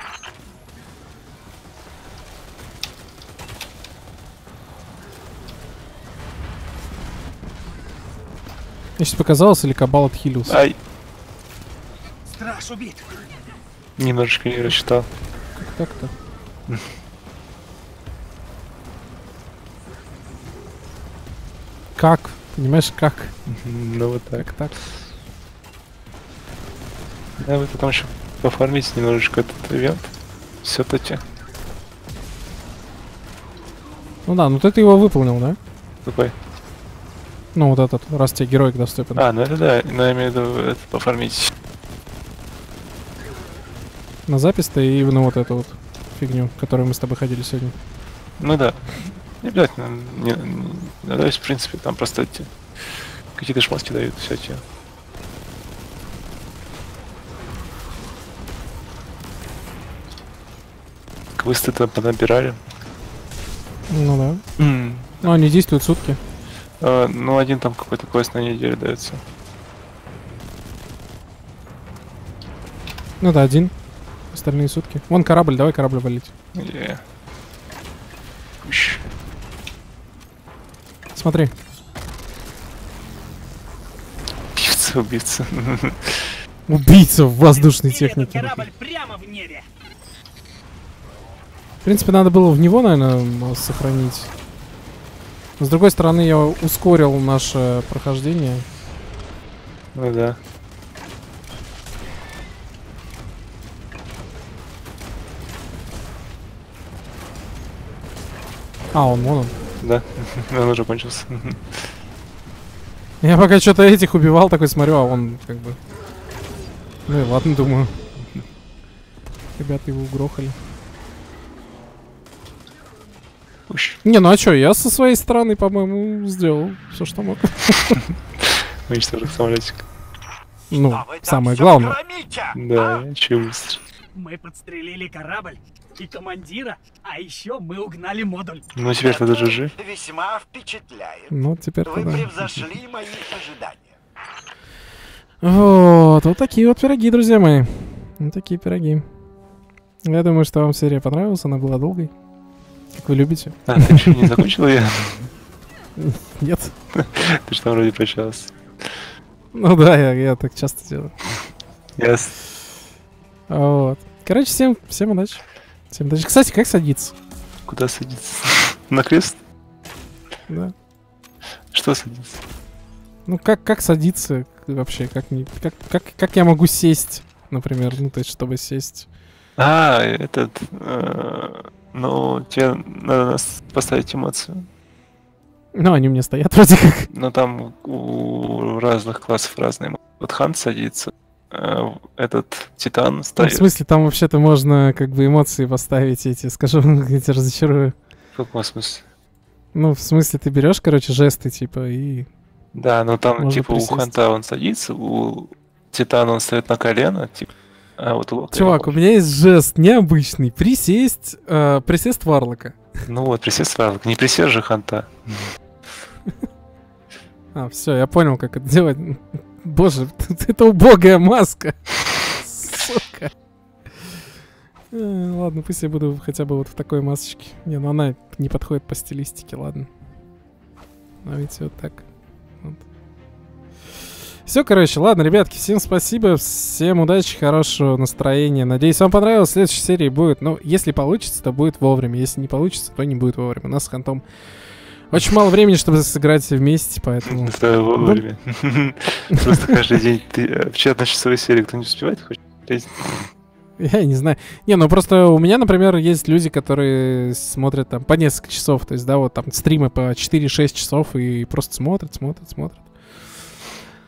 Мне сейчас показалось, или кабал отхилился. Ай, Страж убит. немножечко не рассчитал. Как так-то? Как? Понимаешь, как? Ну вот так. Как так? Да, вы потом еще пофармить немножечко этот ивент. Все-таки. Ну да, ну ты его выполнил, да? Какой? Ну вот этот, раз тебе героик доступен. А, ну это да, но я имею в виду это пофармить. На запись-то и на вот эту вот фигню, которую мы с тобой ходили сегодня. Ну да. Не обязательно. Не, не, да, то есть, в принципе, там просто эти какие-то шмотки дают всякие. Квесты-то понабирали. Ну да. Mm. Ну они действуют сутки. А, ну, один там какой-то квест на неделю дается. Ну да, один. Остальные сутки. Вон корабль, давай корабль валить. Yeah. Ущ. Смотри. Убийца, убийца. Убийца в воздушной Перед этот технике. корабль прямо в небе. В принципе, надо было в него, наверное, сохранить. Но с другой стороны, я ускорил наше прохождение. Ну да. А, он, вон он. Да, он уже кончился. Я пока что-то этих убивал, такой смотрю, а он как бы... Ну и ладно, думаю. Ребята его угрохали. Уж. Не, ну а чё, я со своей стороны, по-моему, сделал все, что мог. Уничтожил самолетик. Ну, Что вы там самое всё главное. громите, Да, а? я чё быстро. Мы подстрелили корабль и командира, а еще мы угнали модуль. Ну теперь ты даже жив. Весьма впечатляет. Ну, теперь Вы да. превзошли мои ожидания. Вот, вот такие вот пироги, друзья мои. Вот такие пироги. Я думаю, что вам серия понравилась, она была долгой. Как вы любите. А, ты еще не закончил ее? Нет. Ты же там вроде прощался. Ну да, я, я так часто делаю. Ясно. Вот. Короче, всем, всем удачи. Всем удачи. Кстати, как садиться? Куда садиться? На крест? Да. Что садиться? Ну как, как садиться вообще? Как, не, как, как, как я могу сесть, например, ну то есть, чтобы сесть? А, этот... э, ну, тебе надо нас поставить эмоцию. Ну, они у меня стоят вроде как. Но там у разных классов разные. эмоции. Вот Хан садится, э, этот Титан Ну, в стоит. смысле, там вообще-то можно как бы эмоции поставить эти, скажу, я тебя разочарую. В каком смысле? Ну, в смысле, ты берешь, короче, жесты, типа, и... Да, но там, Можно типа, присесть. у Ханта он садится, у Титана он стоит на колено, типа, а вот у Лока... Чувак, у меня есть жест необычный. Присесть, э, присест Варлока. Ну вот, присесть Варлок, не присесть же Ханта. А, все, я понял, как это делать. Боже, это убогая маска. Сука. Э, Ладно, пусть я буду хотя бы вот в такой масочке. Не, ну она не подходит по стилистике, ладно. А ведь вот так. Вот. Все, короче, ладно, ребятки, всем спасибо, всем удачи, хорошего настроения. Надеюсь, вам понравилось. В следующей серии будет, ну, если получится, то будет вовремя. Если не получится, то не будет вовремя. У нас с Хантом очень мало времени, чтобы сыграть все вместе, поэтому... Это вовремя. Просто каждый день ты... В четырнадцать-часовой серии кто не успевает, хочет смотреть? Я не знаю. Не, ну просто у меня, например, есть люди, которые смотрят там по несколько часов. То есть, да, вот там стримы по четыре-шесть часов и просто смотрят, смотрят, смотрят.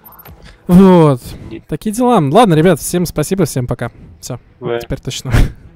Вот. Такие дела. Ладно, ребят, всем спасибо, всем пока. Все, Бывает. теперь точно.